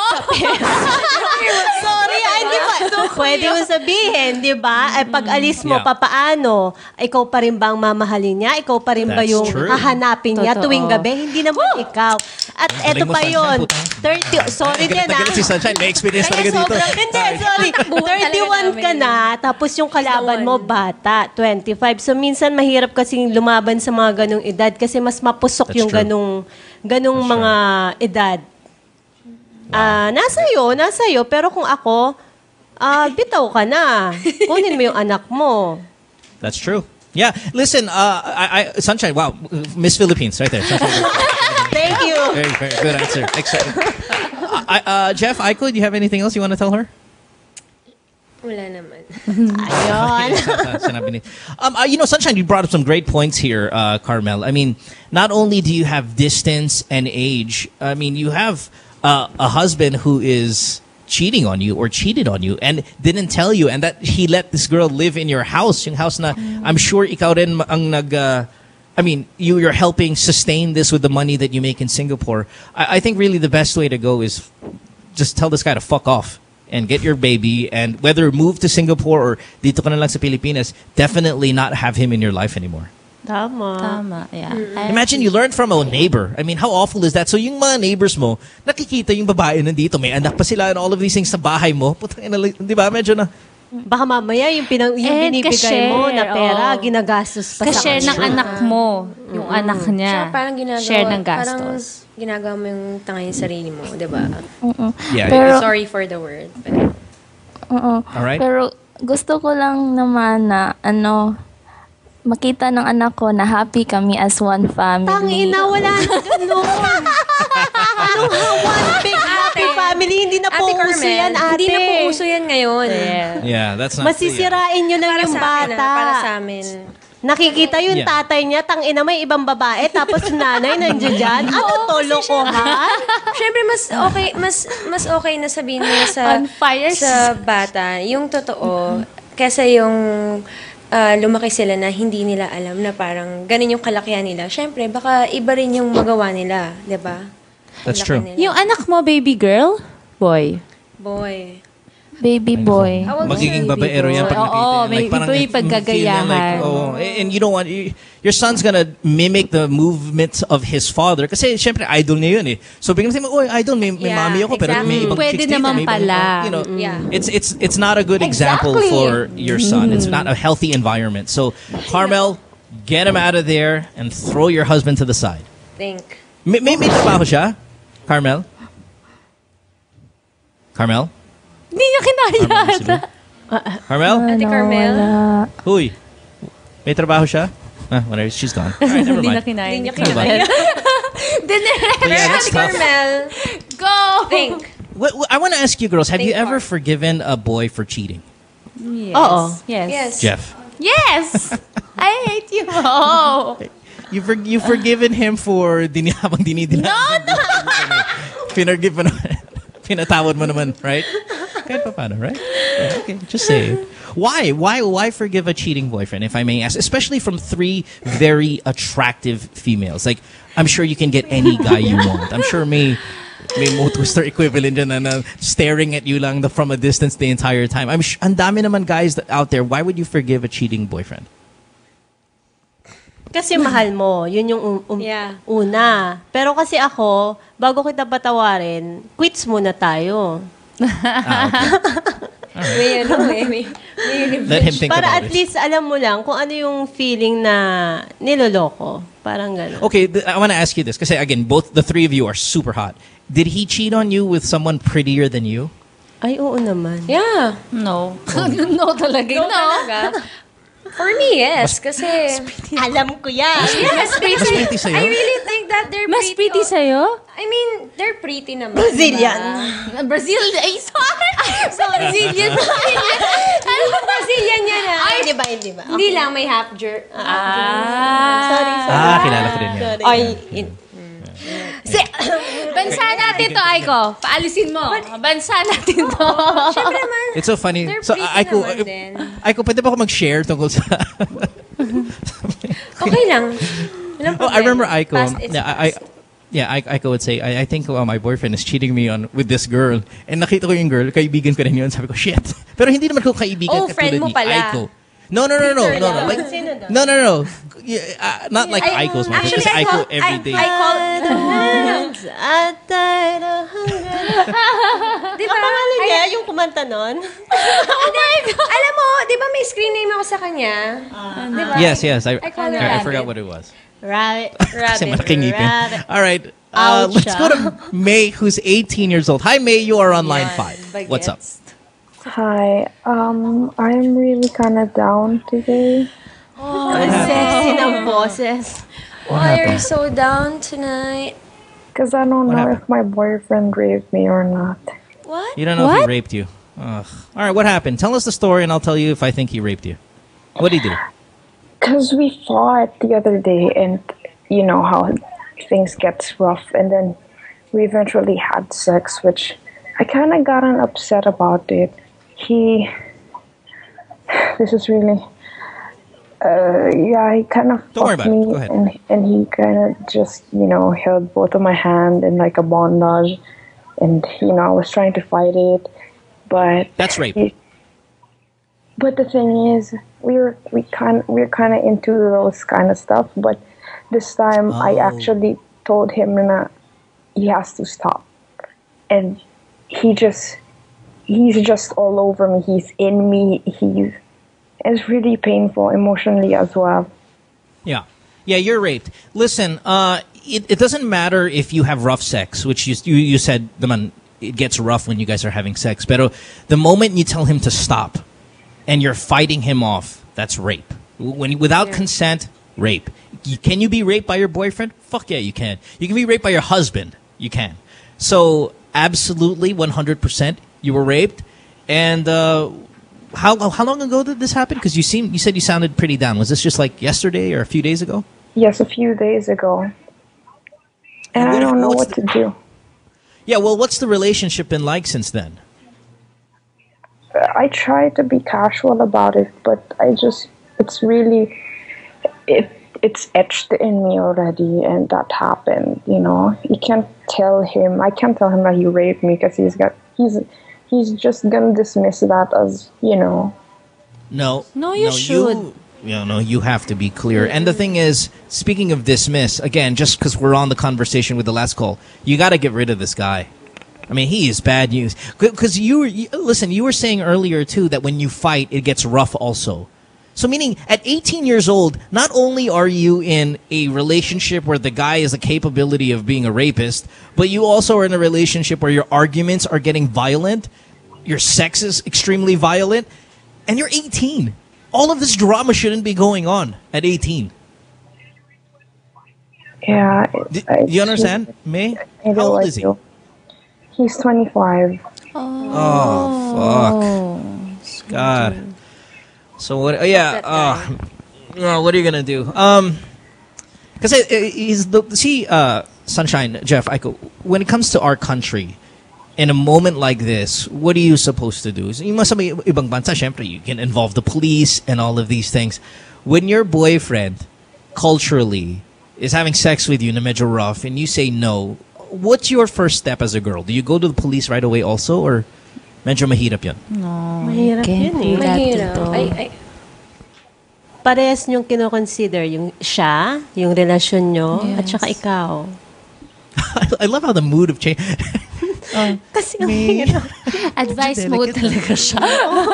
Sorry ah, hindi pa. Pwede mo sabihin, di ba? Ay, pag alis mo, Yeah. papaano? Ikaw pa rin ba ang mamahalin niya? Ikaw pa rin ba That's yung true. hahanapin niya Totoo. tuwing gabi? Hindi naman ikaw. At Ang eto galing mo, pa Sunshine, yun. putang. thirty, sorry din ah. Nagalit si Sunshine. May experience talaga dito. Hindi, sorry. thirty-one ka na, tapos yung kalaban mo, bata, twenty-five. So, minsan mahirap kasing lumaban sa mga ganong edad kasi mas mapusok That's yung true. ganong, ganong mga edad. Ah, nasa iyo, nasa iyo. Pero kung ako, ah, bitaw ka na. Kunin mo yung anak mo. That's true. Yeah, listen, uh, I, I, Sunshine, wow, Miss Philippines, right there. Sunshine. Thank you. Very, very good answer. Excellent. I, uh, Jef, Aiko, do you have anything else you want to tell her? Wala naman. Ayun. Sinabi ni- um, uh, you know, Sunshine, you brought up some great points here, uh, Carmel. I mean, not only do you have distance and age, I mean, you have uh, a husband who is cheating on you or cheated on you and didn't tell you, and that he let this girl live in your house, yung house na I'm sure ikaw rin ang nag... Uh, I mean, you, you're helping sustain this with the money that you make in Singapore. I, I think really the best way to go is just tell this guy to fuck off and get your baby, and whether move to Singapore or dito ka na lang sa Pilipinas, definitely not have him in your life anymore. Tama. Tama, yeah. I Imagine you learn from a neighbor. I mean, how awful is that? So yung mga neighbors mo, nakikita yung babae nandito, may anak pa sila and all of these things sa bahay mo. Putang ina, di ba? Medyo na... Baka mamaya yung, pinang, yung And binibigay ka-share, mo na pera, oo. ginagastos pa sa Ka-share ng kanya. anak mo, yung anak niya. Tsaka parang ginagawa, Share ng parang gastos. ginagawa mo yung tanga yung sarili mo, di ba? Mm-mm. Yeah, Pero, Sorry for the word. Pero, oo. Alright. Pero gusto ko lang naman na ano, makita ng anak ko na happy kami as one family. Tangina, wala na ganun. Anong one big happy family? Hindi na po Ate uso Carmel, yan, ate. hindi na po uso yan ngayon. Yeah, that's not... Masisirain nyo lang Para yung sa amin, bata. ah, para sa amin. Nakikita yung Yeah. tatay niya, tangina may ibang babae, tapos nanay nandiyan dyan. Ano to, lokohan? Siyempre, mas okay, mas mas okay na sabihin mo sa, On fire. sa bata, yung totoo, kesa yung ah, lumaki sila na hindi nila alam na parang ganun yung kalakihan nila. Siyempre, baka iba rin yung magawa nila, di ba? That's Laki true. nila. Yung anak mo, baby girl? Boy? Boy. Baby boy. Magiging babaero yan pag nakita Oo, yan. may- parang may feel na pagkagayahan. Like, oh, and you don't want, you, your son's gonna mimic the movements of his father. Kasi, syempre, idol niya yun eh. So, biglang sabi mo, oh, idol, may, may Yeah, mami ako, pero exactly. may ibang Pwede chicks dito, naman may ibang- pala. You know, Yeah. it's, it's, it's not a good example Exactly. for your son. It's not a healthy environment. So, Carmel, get him out of there and throw your husband to the side. Think. May, may, may trabaho siya? Carmel? Carmel? Hindi niya kinaya. Carmel? Ate Carmel? Huy. May trabaho siya? Ah, whatever. She's gone. All right, never Hindi niya mind. kinaya. Hindi niya Ano ba? kinaya. But yeah, that's Ate tough. Carmel, Go! think. What, what- I want to ask you girls, have you Think ever hard. forgiven a boy for cheating? Yes. Oo. Yes. Yes. Jeff. Yes! I hate you. Oh. You for, you forgiven him for dini habang dinidila. No, no. Pinargive mo naman. Pinatawad mo naman, right? Kahit pa paano, right? Yeah, okay, just say it. Why? Why? Why forgive a cheating boyfriend, if I may ask? Especially from three very attractive females. Like, I'm sure you can get any guy you want. I'm sure may may mo twister equivalent dyan na, na staring at you lang the, from a distance the entire time. I'm sh- ang dami naman guys that, out there. Why would you forgive a cheating boyfriend? Kasi mahal mo. Yun yung um, um, Yeah. una. Pero kasi ako, bago kita patawarin, quits muna tayo. Ah, okay. May ano eh. May, may Let him think Para about at it. least alam mo lang kung ano yung feeling na niloloko. Parang gano'n. Okay, th- I want to ask you this. Kasi again, both the three of you are super hot. Did he cheat on you with someone prettier than you? Ay, oo naman. Yeah. No. no talaga. No, talaga. For me, yes. Kasi... Alam ko yan. Mas pretty. Mas pretty sa'yo? I really think that they're Mas pretty. pretty sa'yo? I mean, they're pretty naman. Brazilian. Diba? Brazil, ay, sorry. Sorry. Brazilian. Ano ba Brazilian yan ah? Ay, di ba, hindi ba? Hindi lang, may half jerk. Ah. Sorry, sorry. Ah, kilala ko rin yan. Sorry. Ay, in- Si, bansa natin to, Aiko. Paalisin mo. Bansa natin to. Siyempre naman. It's so funny. They're So, pretty Aiko, naman din. Aiko, pwede ba ako mag-share tungkol sa... Okay lang. Walang Oh, I remember Aiko. Past is yeah, I, I, yeah, I, Aiko would say, I, I think oh, my boyfriend is cheating me on with this girl. And nakita ko yung girl, kaibigan ko rin yun. Sabi ko, shit. Pero hindi naman ko kaibigan Oh, friend katulad mo ni pala. Aiko. No, no, no, no, no, no. Like, Sino daw? no, no, no. Yeah, uh, not like I- Aiko's boyfriend. actually, Kasi I Aiko call- every I- day. I call... At tayo hanggang... Di ba? Pangalan Ay- niya, yung kumanta nun? Oh my God! Alam mo, di ba may screen name ako sa kanya? Di ba? Yes, yes. I, I call her I, I Rabbit. forgot what it was. Rabbit. Kasi Rabbit. malaking ngipin. Rabbit. All right. Uh, Ouch, let's go ah. to May, who's eighteen years old. Hi, May. You are on line Yan, five. What's up? bagets. Hi, um, I'm really kind of down today. Oh, Ang sexy ng boses. why are you so down tonight? Because I don't What know happened? if my boyfriend raped me or not. What? You don't know if What? he raped you. Ugh. All right, what happened? Tell us the story, and I'll tell you if I think he raped you. What did he do? Because we fought the other day, and you know how things gets rough, and then we eventually had sex, which I kind of gotten upset about it. He, this is really, uh, yeah, he kind of Don't worry fucked about it. me, Go ahead. and and he kind of just, you know, held both of my hand in like a bondage, and you know, I was trying to fight it, but That's rape. he- but the thing is, we were we kind we we're kind of into those kind of stuff, but this time I Oh. actually told him that he has to stop, and he just he's just all over me. He's in me. He's it's really painful emotionally as well. Yeah. Yeah, you're raped. Listen, uh, it, it doesn't matter if you have rough sex, which you, you, you said, naman, it gets rough when you guys are having sex. Pero the moment you tell him to stop and you're fighting him off, that's rape. When Without consent, rape. You, can you be raped by your boyfriend? Fuck yeah, you can. You can be raped by your husband. You can. So, absolutely, one hundred percent, you were raped. And uh, how how long ago did this happen? Because you seem you said you sounded pretty down. Was this just like yesterday or a few days ago? Yes, a few days ago, and What- I don't know what's what to do. Yeah, well, what's the relationship been like since then? I try to be casual about it, but I just it's really it it's etched in me already, and that happened. You know, you can't tell him. I can't tell him that he raped me because he's got he's he's just gonna dismiss that as you know. No. No, you should. You, you know, you have to be clear. And the thing is, speaking of dismiss, again, just because we're on the conversation with the last call, you got to get rid of this guy. I mean, he is bad news. Because you, were- you, listen, you were saying earlier, too, that when you fight, it gets rough also. So meaning, at eighteen years old, not only are you in a relationship where the guy has a capability of being a rapist, but you also are in a relationship where your arguments are getting violent, your sex is extremely violent, and you're eighteen. All of this drama shouldn't be going on at eighteen. Yeah. Do, do you understand, May? I How old like is he? you. He's twenty-five. Oh, fuck. God. So what? Uh, yeah. Uh, uh, what are you gonna do? Um, because he's the see, uh, Sunshine, Jeff, Aiko. When it comes to our country, in a moment like this, what are you supposed to do? You must be ibang bansa. Syempre, you can involve the police and all of these things. When your boyfriend, culturally, is having sex with you in a medyo rough, and you say no, what's your first step as a girl? Do you go to the police right away also, or medyo mahirap yun? No, mahirap yun eh. Mahirap. I, I, Parehas niyong kinoconsider yung siya, yung relasyon nyo, Yes. at saka ikaw. I love how the mood have changed. Uh, Kasi ang hirap. Advice mo talaga siya.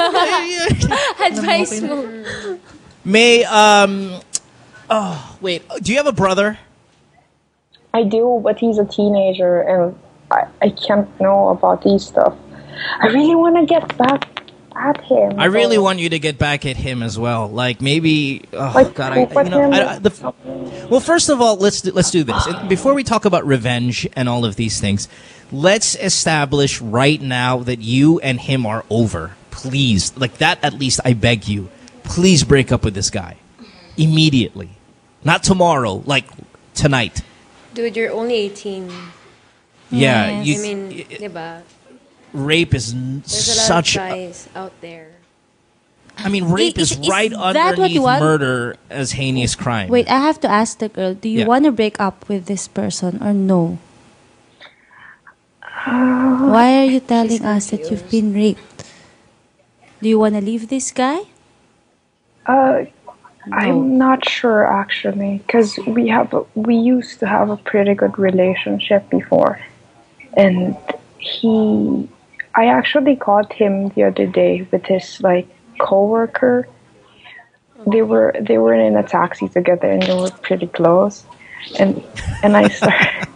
Advice mo. May, um, oh, wait, do you have a brother? I do, but he's a teenager, and I, I can't know about these stuff. I really want to get back at him. I really want you to get back at him as well. Like maybe, oh Like, God, I, poke you know, at I, him? the, well, first of all, let's do, let's do this. And before we talk about revenge and all of these things, let's establish right now that you and him are over. Please, like that. At least I beg you, please break up with this guy immediately, not tomorrow. Like tonight. dude, you're only eighteen. Yeah, Yes. you, I mean, diba? rape is n- There's a lot such. of a- guys out there. I mean, rape Is- is, is right that what underneath you want? murder as heinous crime. Wait, I have to ask the girl, do you Yeah. want to break up with this person or no? Why are you telling us that you've been raped? Do you want to leave this guy? Uh, I'm not sure actually, because we have a, we used to have a pretty good relationship before, and he, I actually caught him the other day with his like coworker. They were they were in a taxi together, and they were pretty close, and and I started.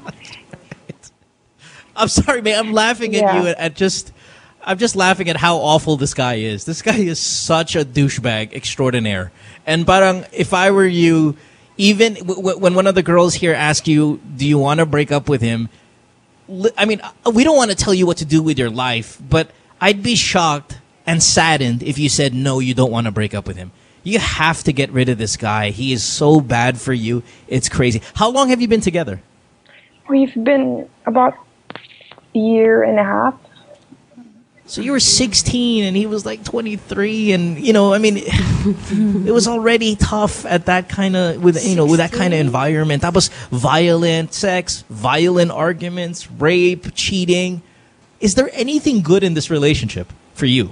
I'm sorry, man. I'm laughing at Yeah. you at, at just. I'm just laughing at how awful this guy is. This guy is such a douchebag extraordinaire. And parang, if I were you, even w- w- when one of the girls here ask you, do you want to break up with him? Li- I mean, uh, we don't want to tell you what to do with your life, but I'd be shocked and saddened if you said, no, you don't want to break up with him. You have to get rid of this guy. He is so bad for you. It's crazy. How long have you been together? We've been about a year and a half. So you were sixteen and he was like twenty-three, and you know, I mean, it was already tough at that kind of with you know with that kind of environment. That was violent sex, violent arguments, rape, cheating. Is there anything good in this relationship for you?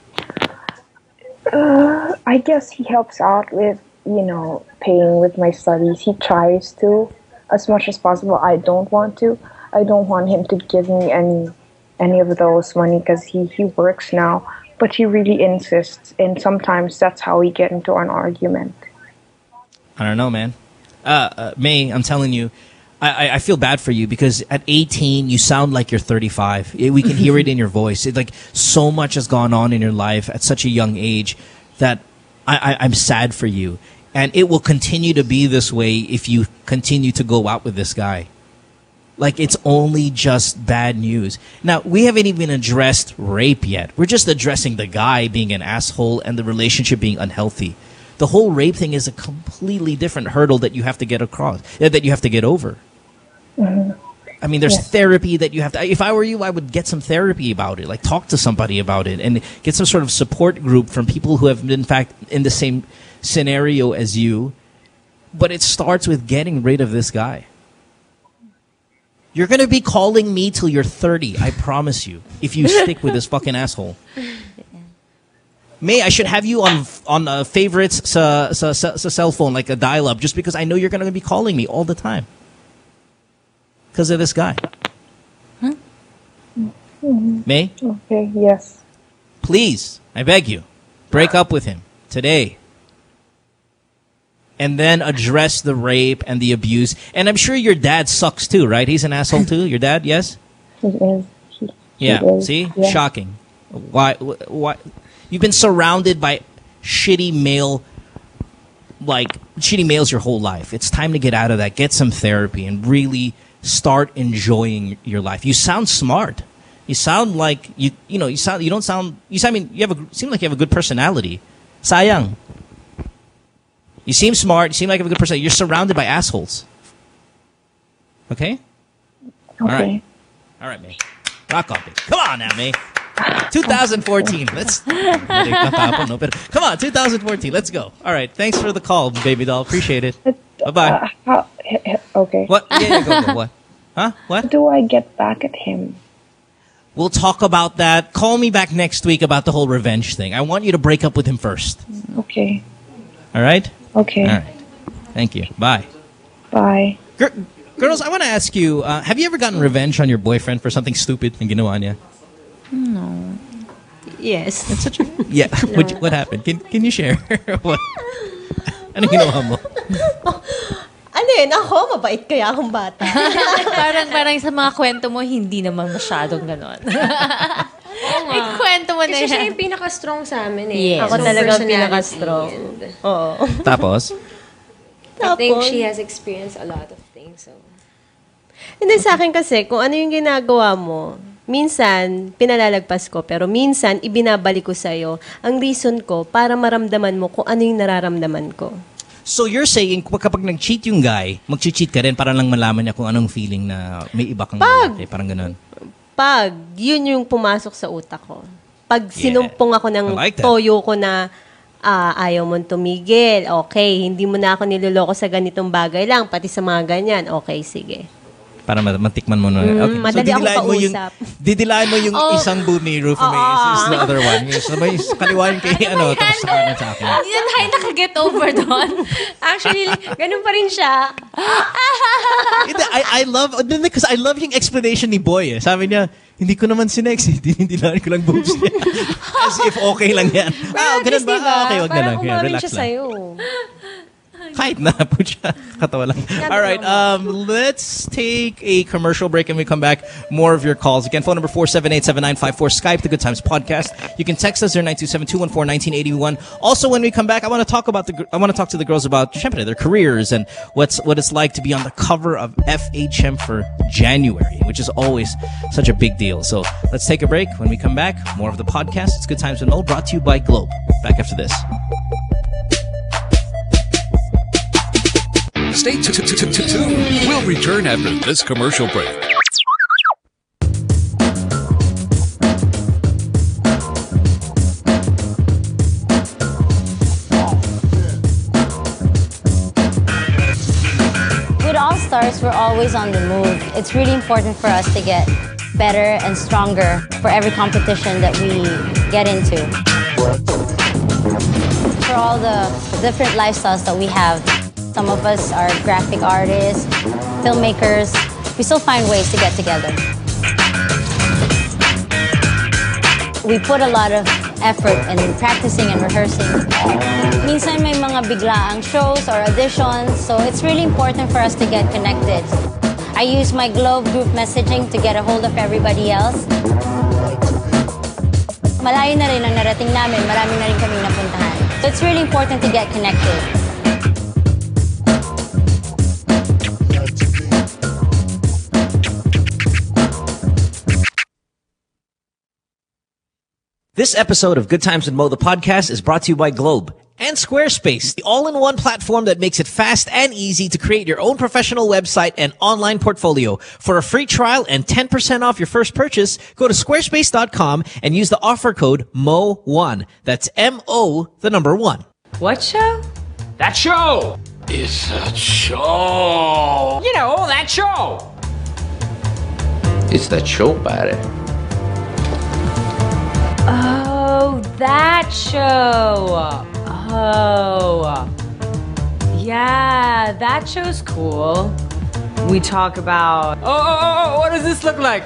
Uh, I guess he helps out with, you know, paying with my studies. He tries to, as much as possible. I don't want to. I don't want him to give me any any of those money because he, he works now. But he really insists, and sometimes that's how we get into an argument. I don't know, man. Uh, uh, May, I'm telling you, I, I, I feel bad for you because at eighteen, you sound like you're thirty-five. It- we can hear it in your voice. It's like so much has gone on in your life at such a young age that I, I, I'm sad for you. And it will continue to be this way if you continue to go out with this guy. Like, it's only just bad news. Now, we haven't even addressed rape yet. We're just addressing the guy being an asshole and the relationship being unhealthy. The whole rape thing is a completely different hurdle that you have to get across, uh, that you have to get over. Mm-hmm. I mean, there's Yes. therapy that you have to... If I were you, I would get some therapy about it. Like, talk to somebody about it and get some sort of support group from people who have been, in fact, in the same scenario as you. But it starts with getting rid of this guy. You're going to be calling me till you're thirty, I promise you, if you stick with this fucking asshole. May, I should have you on on uh, favorites sa, sa, sa, sa cell phone, like a dial-up, just because I know you're going to be calling me all the time. Because of this guy. Mhm. May, Okay, yes. please, I beg you, break up with him today. And then address the rape and the abuse. And I'm sure your dad sucks too, right? He's an asshole too, your dad, yes? He is. He, Yeah, he is. see? Yeah. Shocking. Why, wh- why? You've been surrounded by shitty male, like, shitty males your whole life. It's time to get out of that, get some therapy, and really start enjoying your life. You sound smart. You sound like, you you know, you sound, you don't sound, you sound, I mean, you have a, seem like you have a good personality. Sayang. You seem smart, you seem like you have a good personality. You're surrounded by assholes. Okay? All right. All right, May. Rock on, babe. Come on now, May. twenty fourteen. Let's. Come on, twenty fourteen. Let's go. All right. Thanks for the call, baby doll. Appreciate it. Bye bye. Uh, how, he- he- okay. What? Yeah, yeah, go, go. What? Huh? What? How do I get back at him? We'll talk about that. Call me back next week about the whole revenge thing. I want you to break up with him first. Okay. All right? Okay. All right. Thank you. Bye. Bye. Gir girls, I want to ask you, uh, have you ever gotten revenge on your boyfriend for something stupid and ginawa niya? No. Yes. It's such a... Yeah. No. what, what happened? Can, can you share? What? Ano ginawa mo? Ano yun? Ako, mabait kaya akong bata. parang, parang sa mga kwento mo, hindi naman masyadong ganon. Oo nga. Ikwento mo na Kasi yan. siya yung pinaka-strong sa amin eh. Yes. Ako So, talaga personality pinaka-strong. and- Oo. Tapos? I think Tapos? she has experienced a lot of things. So. Hindi sa akin kasi, kung ano yung ginagawa mo, minsan, pinalalagpas ko, pero minsan, ibinabalik ko sa'yo ang reason ko para maramdaman mo kung ano yung nararamdaman ko. So you're saying kapag nag-cheat yung guy, mag-cheat ka rin para lang malaman niya kung anong feeling na may iba kang Pag- lalaki. Parang ganun. Pag yun yung pumasok sa utak ko. Pag sinumpong ako ng I like that. toyo ko na ah, ayaw mong tumigil, okay, hindi mo na ako niloloko sa ganitong bagay lang, pati sa mga ganyan, okay, sige. Para matikman mo na. Mm, Okay. madali akong didilaan mo yung, kausap. didilaan mo yung Oh. isang boob ni Rufo Oo. Mays is the other one. Yung sa may kaliwan kay ano, tapos sa kanan sa akin. Yan ay nakaget over doon. Actually, ganun pa rin siya. Hindi, I, I love, because I love yung explanation ni Boy eh. Sabi niya, hindi ko naman sinex, didilaan ko lang boobs niya. As if okay lang yan. Ah, ganun ba? Ah, okay, wag na lang. Yeah, relax lang. sa'yo. Kahit na po siya. Katawa lang. All right, um, let's take a commercial break and we come back. More of your calls. Again, phone number four seven eight, seven nine five four. Skype, The Good Times Podcast. You can text us zero nine two seven, two one four, one nine eight one. Also, when we come back, I want to talk about the, I want to talk to the girls about syempre, their careers and what's, what it's like to be on the cover of F H M for January, which is always such a big deal. So let's take a break. When we come back, more of the podcast. It's Good Times with Mo, brought to you by Globe. Back after this. Stay tuned. We'll return after this commercial break. With All Stars, we're always on the move. It's really important for us to get better and stronger for every competition that we get into. For all the different lifestyles that we have, some of us are graphic artists, filmmakers. We still find ways to get together. We put a lot of effort in practicing and rehearsing. Minsan may mga biglaang shows or auditions, so it's really important for us to get connected. I use my Globe group messaging to get a hold of everybody else. Malayo na rin ang narating namin, marami na rin kaming napuntahan. So it's really important to get connected. This episode of Good Times with Mo, the podcast, is brought to you by Globe and Squarespace, the all-in-one platform that makes it fast and easy to create your own professional website and online portfolio. For a free trial and ten percent off your first purchase, go to squarespace dot com and use the offer code M O one. That's M O, the number one. What show? That show is a show. You know, that show. It's that show, pare. Oh, that show. Oh. Yeah, that show's cool. We talk about... Oh, oh, oh, what does this look like?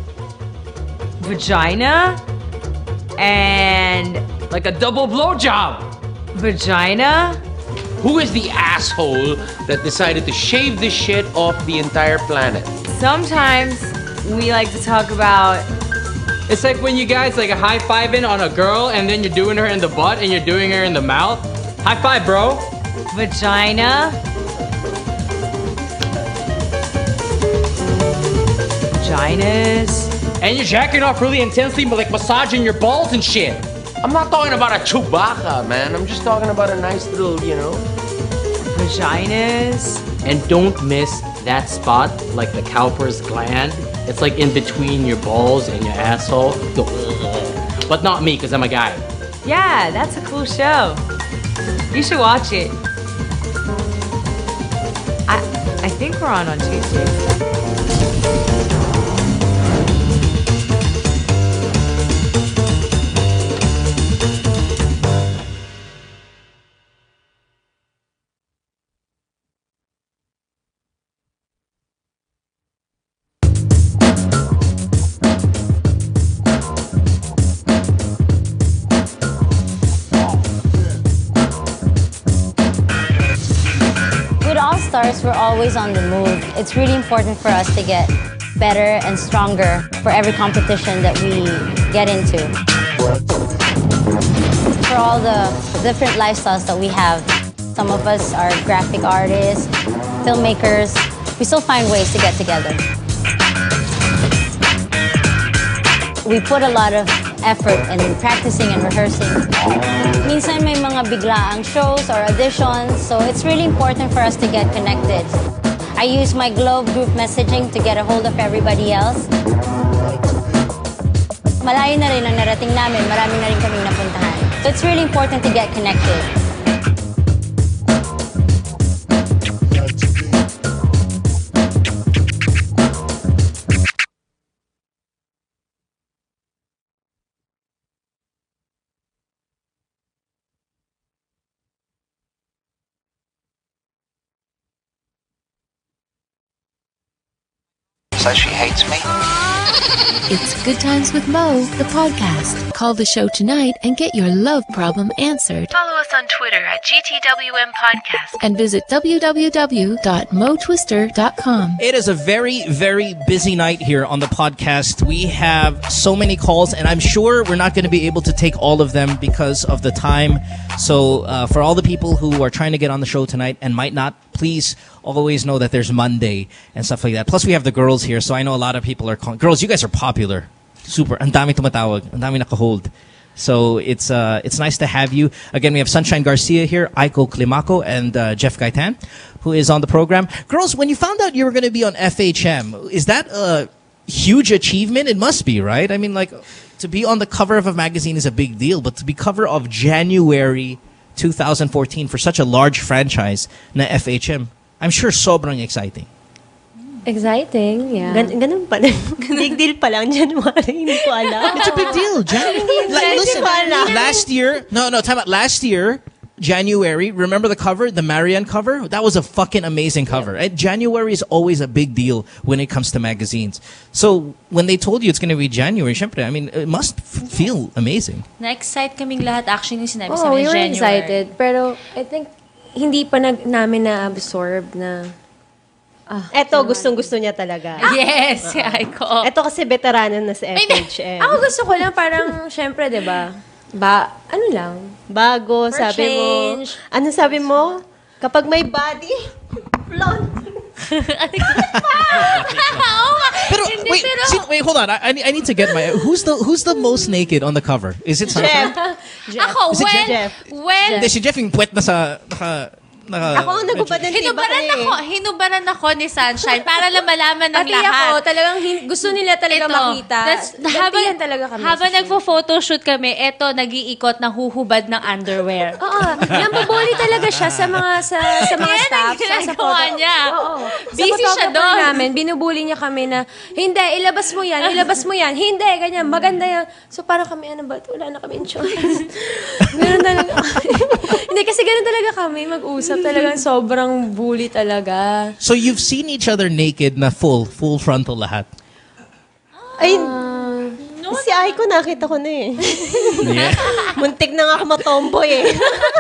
Vagina? And... Like a double blowjob. Vagina? Who is the asshole that decided to shave this shit off the entire planet? Sometimes we like to talk about... It's like when you guys like a high-fiving on a girl and then you're doing her in the butt and you're doing her in the mouth. High five, bro. Vagina? Vaginas? And you're jacking off really intensely, but like massaging your balls and shit. I'm not talking about a Chewbacca, man. I'm just talking about a nice little, you know... Vaginas? And don't miss that spot, like the cowper's gland. It's like in between your balls and your asshole. But not me, because I'm a guy. Yeah, that's a cool show. You should watch it. I I think we're on on Tuesday. stars, we're always on the move. It's really important for us to get better and stronger for every competition that we get into. For all the different lifestyles that we have, some of us are graphic artists, filmmakers. We still find ways to get together. We put a lot of effort in practicing and rehearsing. Minsan may mga biglaang shows or auditions, so it's really important for us to get connected. I use my Globe group messaging to get a hold of everybody else. Malayo na rin ang narating namin, marami na rin kaming napuntahan. So it's really important to get connected. So she hates me? It's Good Times with Mo, the podcast. Call the show tonight and get your love problem answered. Follow us on Twitter at G T W M Podcast. And visit w w w dot mo twister dot com. It is a very, very busy night here on the podcast. We have so many calls, and I'm sure we're not going to be able to take all of them because of the time. So uh, for all the people who are trying to get on the show tonight and might not, please always know that there's Monday and stuff like that. Plus, we have the girls here, so I know a lot of people are calling. Girls, you guys are popular. Super. Ang dami tumatawag. Ang dami nakahold. So it's uh, it's nice to have you. Again, we have Sunshine Garcia here, Aiko Climaco, and uh, Jef Gaitan, who is on the program. Girls, when you found out you were going to be on F H M, is that a huge achievement? It must be, right? I mean, like, to be on the cover of a magazine is a big deal, but to be cover of January two thousand fourteen for such a large franchise na F H M, I'm sure sobrang exciting. Exciting, yeah. Gan ganun pa lang. Big deal pa lang, January. Hindi ko alam. It's a big deal. January. Like, listen, last year, no, no, time out. Last year, January, remember the cover, the Marianne cover? That was a fucking amazing cover. Yeah. January is always a big deal when it comes to magazines. So when they told you it's going to be January, syempre, I mean, it must f- feel amazing. Na-excite kaming lahat. Actually, yung sinabi oh, sa amin we were January. excited. Pero I think hindi pa nag, namin na-absorb na... Ah, Eto, gustong-gusto niya talaga. Ah, yes, si Aiko. Eto kasi veteranan na sa F H M. Ako gusto ko lang parang, syempre, di ba? Ba, ano lang? Bago, For sabi change. mo. Ano sabi mo? Kapag may body, blonde. Pero wait, see, wait, hold on. I, I need to get my. Who's the Who's the most naked on the cover? Is it Sunshine? Jeff. Ako, Is it when, Jeff? when, Hindi, si Jeff yung puwet na sa naka. naka Ako ang nagubad ng tiba hinubaran eh. ako, hinubaran ako ni Sunshine para lang malaman ng Pati lahat. ako, talagang hin- gusto nila talaga Ito, makita. that's- habang, talaga kami. habang nagpo-photoshoot kami, eto, nag-iikot ng huhubad ng underwear. Oo. Nambubuli talaga siya sa mga sa, sa mga Yan staff. ang Sa, sa ginagawa photo. niya. Oo. Busy sa siya photographer doon. namin, binubuli niya kami na, hindi, ilabas mo yan, ilabas mo yan. Hindi, ganyan, maganda yan. So parang kami, ano ba, wala na kami choice. Ganun talaga. Hindi, kasi ganun talaga kami mag-usap. Talagang sobrang bully talaga. So you've seen each other naked na full, full frontal lahat? Ay, no, si Aiko nakita ko na eh. Yeah. Muntik na nga ako matomboy eh.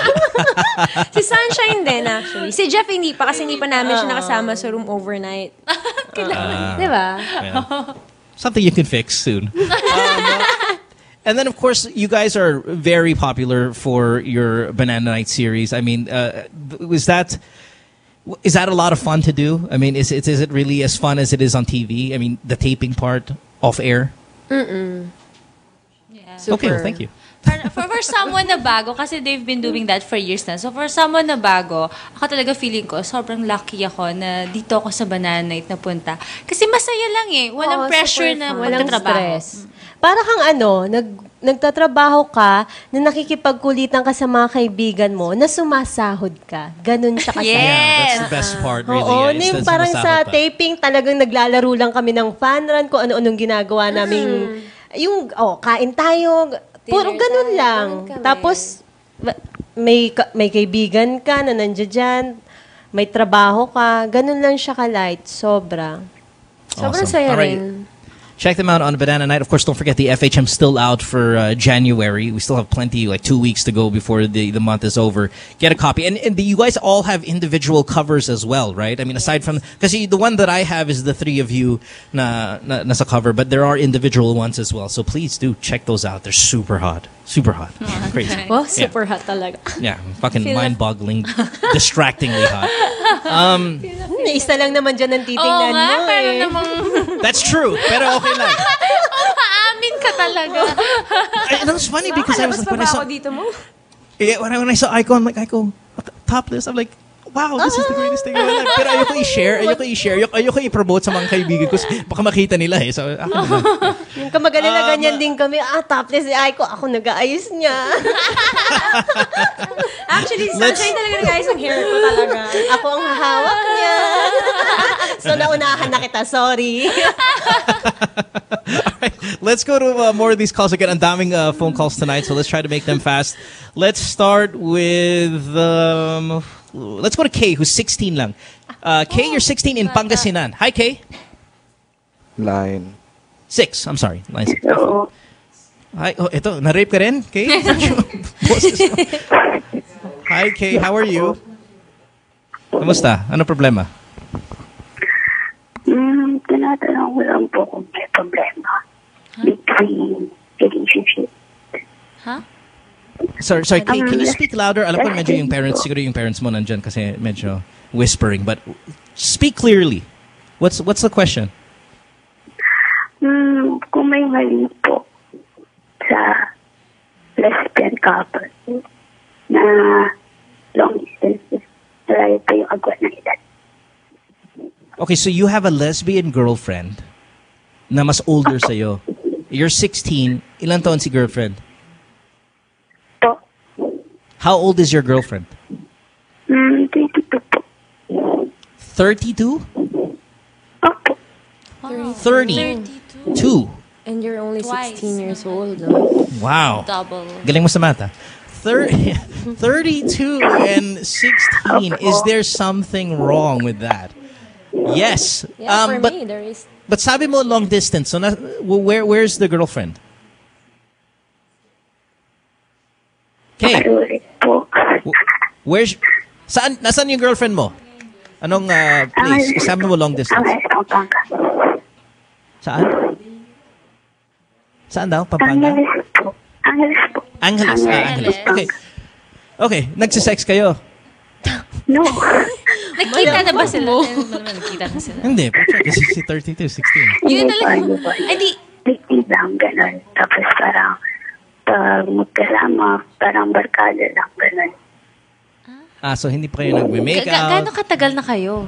Si Sunshine din, actually. Si Jeff hindi pa kasi hindi pa namin siya nakasama sa room overnight. Uh, Di ba? yeah. Something you can fix soon. Um, and then, of course, you guys are very popular for your Banana Night series. I mean, uh, was that... Is that a lot of fun to do? I mean, is it is it really as fun as it is on T V? I mean, the taping part off air. Mm-mm. Yeah. Okay, well, thank you. For, for, for someone na bago, kasi they've been doing that for years na. So for someone na bago, ako talaga feeling ko, sobrang lucky ako na dito ako sa Banana Night na punta. Kasi masaya lang eh. Walang Oo, pressure super na fun. Walang magtatrabaho. stress. Para kang ano, nag, nagtatrabaho ka, na nakikipagkulitan ka sa mga kaibigan mo, na sumasahod ka. Ganun siya kasaya. Yes! Yeah, that's the best part, really. Oo, yeah, yung it's parang sumasahod sa pa. taping, talagang naglalaro lang kami ng fan run, kung ano-anong ginagawa naming, yung, oh, kain tayo, puro ganun tayo, lang. ganun kami. Tapos, may, ka- may kaibigan ka na nandiyan dyan, may trabaho ka, ganun lang siya ka-light, sobra. Sobrang Awesome. saya All right. rin. Check them out on Banana Night. Of course, don't forget the F H M still out for uh, January. We still have plenty, like two weeks to go before the, the month is over. Get a copy. And, and the, you guys all have individual covers as well, right? I mean, aside from... Because the one that I have is the three of you na, na, nasa cover, but there are individual ones as well. So please do check those out. They're super hot. Super hot. Oh, Crazy. Well, super yeah. hot talaga. Yeah, fucking mind-boggling, distractingly hot. Um, Isa lang naman dyan ang titingnan Oo nga, mo pero eh. namang... That's true, pero okay lang. Maamin ka talaga. I, that was funny because I was like, when I saw, dito mo? yeah, when I when I saw Aiko, I'm like, Aiko, topless. I'm like, wow, this is the greatest thing in my life. Pero ayoko i-share, ayoko i-share, ayoko, ayoko i-promote sa mga kaibigan ko baka makita nila eh. So, ako naman. Yung kamagalala, um, ganyan din kami. Ah, topless si Aiko. Ako nag-aayos niya. Actually, sunshine talaga nag-aayos ang hair ko talaga. Ako ang hahawak niya. So, naunahan na kita. Sorry. Alright, let's go to uh, more of these calls. Again, ang daming uh, phone calls tonight, so let's try to make them fast. Let's start with... Um, let's go to Kay, who's sixteen lang. Uh, Kay, you're sixteen in Pangasinan. Hi, Kay. Line. Six. I'm sorry. Line six. Hi. Oh, ito. Na-rape ka rin, Kay? Hi, Kay. How are you? Kamusta? Ano problema? Hmm, tinatanong ko lang po kung may problema between relationship. Huh? Sorry, sorry. Kay, can you speak louder? Alam ko medyo yung parents, siguro yung parents mo nandyan kasi medyo whispering. But speak clearly. What's what's the question? Hmm, kung may mali po sa lesbian couple na long distance, malayo pa yung agwat ng edad. Okay, so you have a lesbian girlfriend na mas older sa'yo. You're sixteen. Ilan taon si girlfriend? How old is your girlfriend? Hmm, twenty-two po. thirty-two? Wow. thirty-two. And you're only Twice. sixteen years old. No? Wow. Double. Galing mo sa mata. thirty, thirty-two and sixteen. Is there something wrong with that? Yes. Yeah, um, for but, me, there is. But sabi mo long distance. So na, where where's the girlfriend? Okay. Where's saan nasaan yung girlfriend mo? Anong uh, place? Sabi mo long distance. Saan? Saan daw? Pampanga? Angeles po. Angeles po. Angeles. Ah, Angeles. Okay. Okay, nagsisex kayo? No. Nagkita na ba sila? Nagkita na sila. Hindi. Kasi si thirty-two, sixteen. Yun talaga. Ay, di. Date lang, gano'n. Tapos parang pag magkasama, parang barkada lang, gano'n. Ah, so hindi pa kayo nagme-make Ga- out? Gaano katagal na kayo?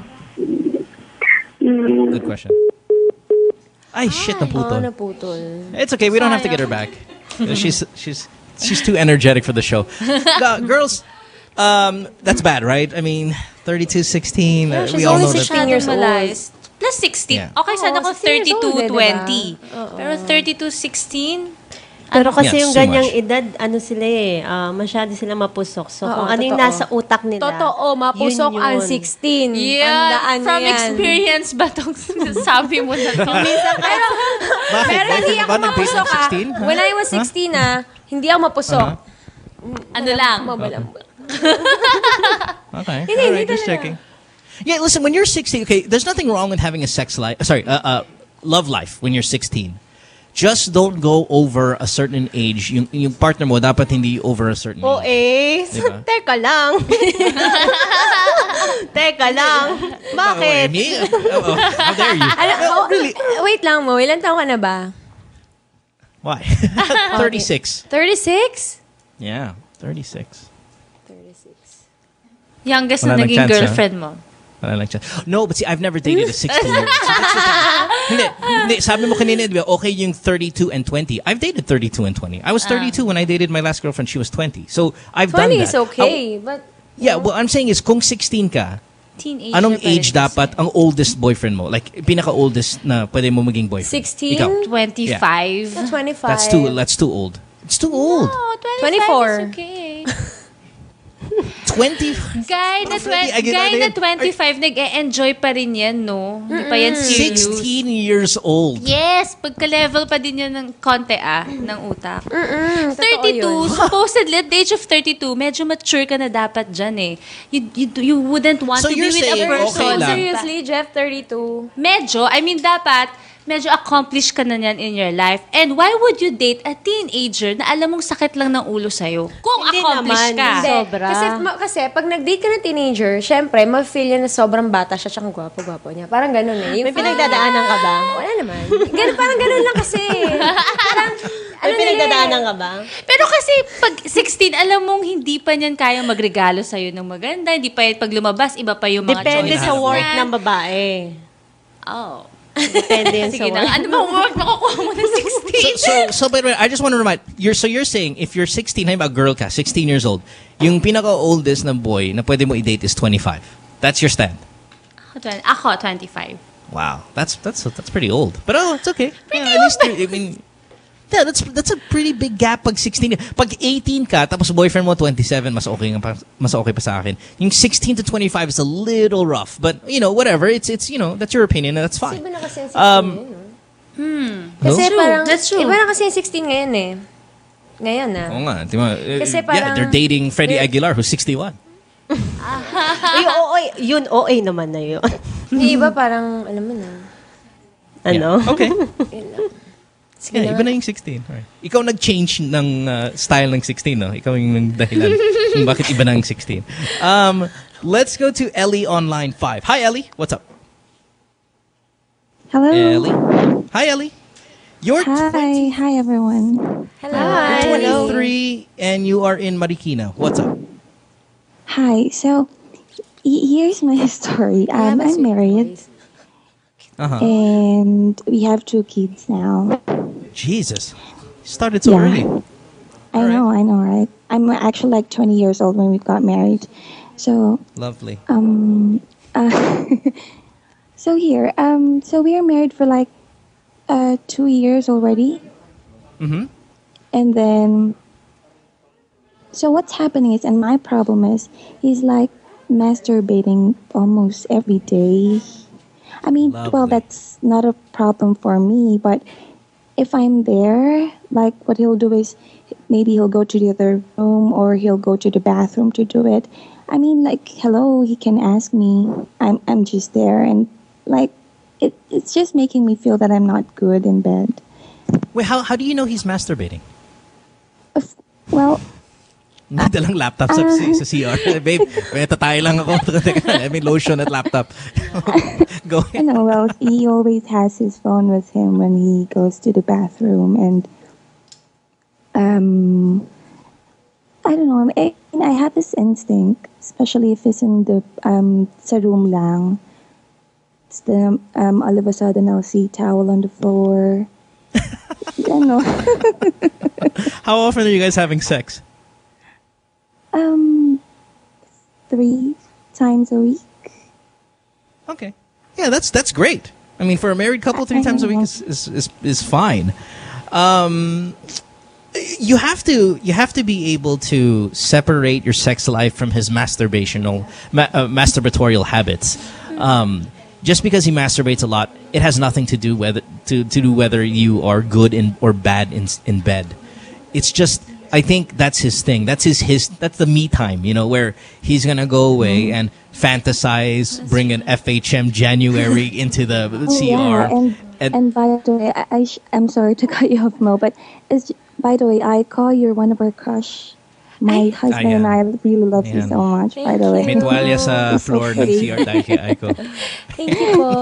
Mm. Good question. Ay, shit, naputol. Oh, naputol. It's okay. We don't have to get her back. she's she's she's too energetic for the show. The girls, um, that's bad, right? I mean, thirty-two, sixteen. Yeah, uh, she's we all only know that. sixteen years old. Plus sixteen. Yeah. Okay, sana Oo, ko sixteen years thirty-two, old, diba? twenty. Oo. Pero thirty-two, sixteen? Pero kasi Yeah, yung so ganyang much. edad, ano sila eh, ah, masyado sila mapusok. So Oo, kung ano yung totoo. nasa utak nila, Totoo, mapusok yun ang yun. sixteen. Yeah, Tandaan from niyo yan. experience ba itong sabi mo na to? Minsan pero, Bakit? pero hindi Boyfriend ako ba nag-date mapusok ng ah. sixteen? Huh? When I was sixteen ah, hindi ako mapusok. Ano lang? Mabalambot. Okay. Hindi, All hindi right, just talaga. checking. Yeah, listen, when you're sixteen, okay, there's nothing wrong with having a sex life, sorry, uh, uh, love life when you're sixteen. Just don't go over a certain age. Yung, yung partner mo, dapat hindi over a certain O age. eh, Diba? teka lang. Teka lang. Bakit? Me? Oh, oh, how dare you? Alam, oh, wait lang mo, ilan taon ka na ba? Why? thirty-six. thirty-six? Yeah, thirty-six. Youngest Wala na naging nag-chance, ha? girlfriend mo. Wala lang siya. No, but see, I've never dated a sixteen-year-old. So that's the thing. Hindi, hindi. Sabi mo kanina, di ba, okay yung thirty-two and twenty. I've dated thirty-two and twenty. I was thirty-two when I dated my last girlfriend. She was twenty. So I've done that. twenty is okay, How- but... Yeah, what I'm saying is, kung sixteen ka, Teenager anong pa rin age dapat ang oldest boyfriend mo? Like, pinaka-oldest na pwede mo maging boyfriend? sixteen? Ikaw. twenty-five. Yeah. twenty-five. That's too, that's too old. It's too old. Oh, twenty-four. is okay. twenty Guy na, twen- Aguilar guy na na yan. twenty-five, nag-e-enjoy pa rin yan, no? Hindi pa yan serious. sixteen years old. Yes, pagka-level pa din yan ng konti ah, ng utak. Mm-mm, thirty-two, supposedly at the age of thirty-two, medyo mature ka na dapat dyan eh. You, you, you wouldn't want So to be you're with a saying, person. okay lang. Seriously, Jef, thirty-two. Medyo, I mean dapat, medyo accomplished ka na yan in your life. And why would you date a teenager na alam mong sakit lang ng ulo sa'yo? Kung Hindi accomplished naman, ka. hindi. Kasi, ma- kasi pag nag-date ka ng teenager, syempre, ma-feel niya na sobrang bata siya tsaka gwapo-gwapo niya. Parang ganun eh. Yung May pinagdadaanan ka ba? Wala naman. Ganun, parang ganun lang kasi. Parang, May ano pinagdadaanan ka ba? Pero kasi pag sixteen, alam mong hindi pa niyan kayang magregalo sa'yo ng maganda. Hindi pa yan pag lumabas, iba pa yung mga Depende choices sa work niya. ng babae. Oh. Depende yan sa Sige work. na. Ano bang work makukuha mo ng sixteen? So, so, so but wait, I just want to remind, you're, so you're saying, if you're sixteen, halimbawa girl ka, sixteen years old, yung pinaka-oldest na boy na pwede mo i-date is twenty-five. That's your stand. Ako, twen- Ako, twenty-five. Wow, that's that's that's pretty old. But oh, it's okay. Yeah, at least you- I mean, yeah, that's that's a pretty big gap pag sixteen. Pag eighteen ka, tapos boyfriend mo twenty-seven, mas okay nga pa, mas okay pa sa akin. Yung sixteen to twenty-five is a little rough, but you know, whatever. It's it's you know, that's your opinion and that's fine. Iba na kasi yung sixteen Um, ngayon, no? Hmm. Kasi No? parang, That's true. iba na kasi yung sixteen ngayon eh. Ngayon na. Oo nga, di ba? Eh, Kasi yeah, parang- they're dating Freddie Aguilar who's sixty-one. Ay, oo, ay, yun, O A naman na yun. Yung iba parang, alam mo na. Ano? Yeah. Okay. Yun lang. Sige Yeah, na. iba na yung sixteen. Alright. Ikaw nag-change ng uh, style ng sixteen, no? Ikaw yung dahilan kung bakit iba na yung sixteen. Um, let's go to Ellie on line five. Hi, Ellie. What's up? Hello. Ellie. Hi, Ellie. You're Hi. Hi, everyone. Hello. You're twenty-three and you are in Marikina. What's up? Hi. So, y- here's my story. Um, I'm married, Uh-huh. and we have two kids now. Jesus. Started so Yeah. early. I know, I know, right? I'm actually like twenty years old when we got married. So, Lovely. um, uh, so here, um, so we are married for like uh, two years already. Mm-hmm. And then, so what's happening is, and my problem is, he's like masturbating almost every day. I mean, well, that's not a problem for me, but if I'm there, like what he'll do is maybe he'll go to the other room or he'll go to the bathroom to do it. I mean, like, hello, he can ask me. I'm I'm just there, and like, it it's just making me feel that I'm not good in bed. Wait, how how do you know he's masturbating? Well, May dalang laptop sa, sa, sa C R. Babe, may tatay lang ako. I mean, lotion at laptop. Go I know, well, he always has his phone with him when he goes to the bathroom, and um, I don't know. I, I have this instinct, especially if it's in the um sa room lang. It's the um all of a sudden I'll see towel on the floor. I don't know. How often are you guys having sex? um, three times a week. Okay. Yeah, that's that's great. I mean, for a married couple, three times a week is is is, is fine. Um, you have to you have to be able to separate your sex life from his masturbational ma- uh, masturbatorial habits. Um, just because he masturbates a lot, it has nothing to do whether to, to do whether you are good in or bad in in bed. It's just, I think that's his thing. That's his his that's the me time, you know, where he's gonna go away Mm-hmm. and fantasize, bring an F H M January into the Oh, C R. yeah, and, and by the way, I, I sh- I'm sorry to cut you off, Mo, but it's, by the way, Aiko, you're one of our crush. My husband and I really love you Ayan. so much, by the way. May tuwalya sa You're so floor ng pretty. C R dahil kay Aiko. Thank you po.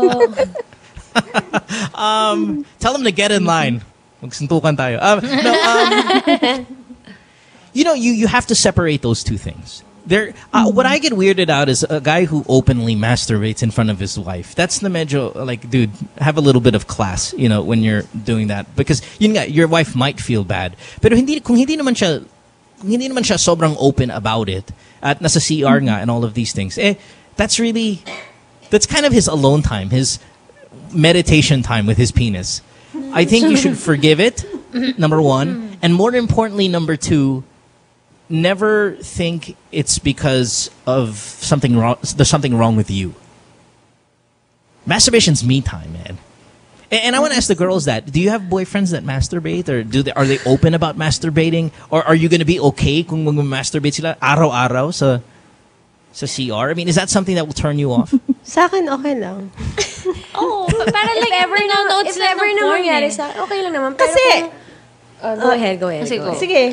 Um, tell him to get in line. Magsuntukan tayo. Um, no, um, you know, you, you have to separate those two things. There, uh, what I get weirded out is a guy who openly masturbates in front of his wife. That's the medyo, like, dude, have a little bit of class, you know, when you're doing that. Because, yun nga, your wife might feel bad. Pero hindi, kung hindi naman siya, kung hindi naman siya sobrang open about it, at nasa C R nga and all of these things, eh, that's really, that's kind of his alone time, his meditation time with his penis. I think you should forgive it, number one. And more importantly, number two, never think it's because of something wrong. There's something wrong with you. Masturbation's me time, man. And, and I want to ask the girls that: do you have boyfriends that masturbate, or do they, are they open about masturbating, or are you going to be okay kung mag-masturbate sila araw-araw sa sa C R? I mean, is that something that will turn you off? Sa akin, okay lang. Oh, para If like ever na, nanonood if sila ever ng na porn mangyari eh. sa okay lang naman. Pero Kasi, kung- Uh, go ahead, go ahead. Sige, go go. ahead. sige.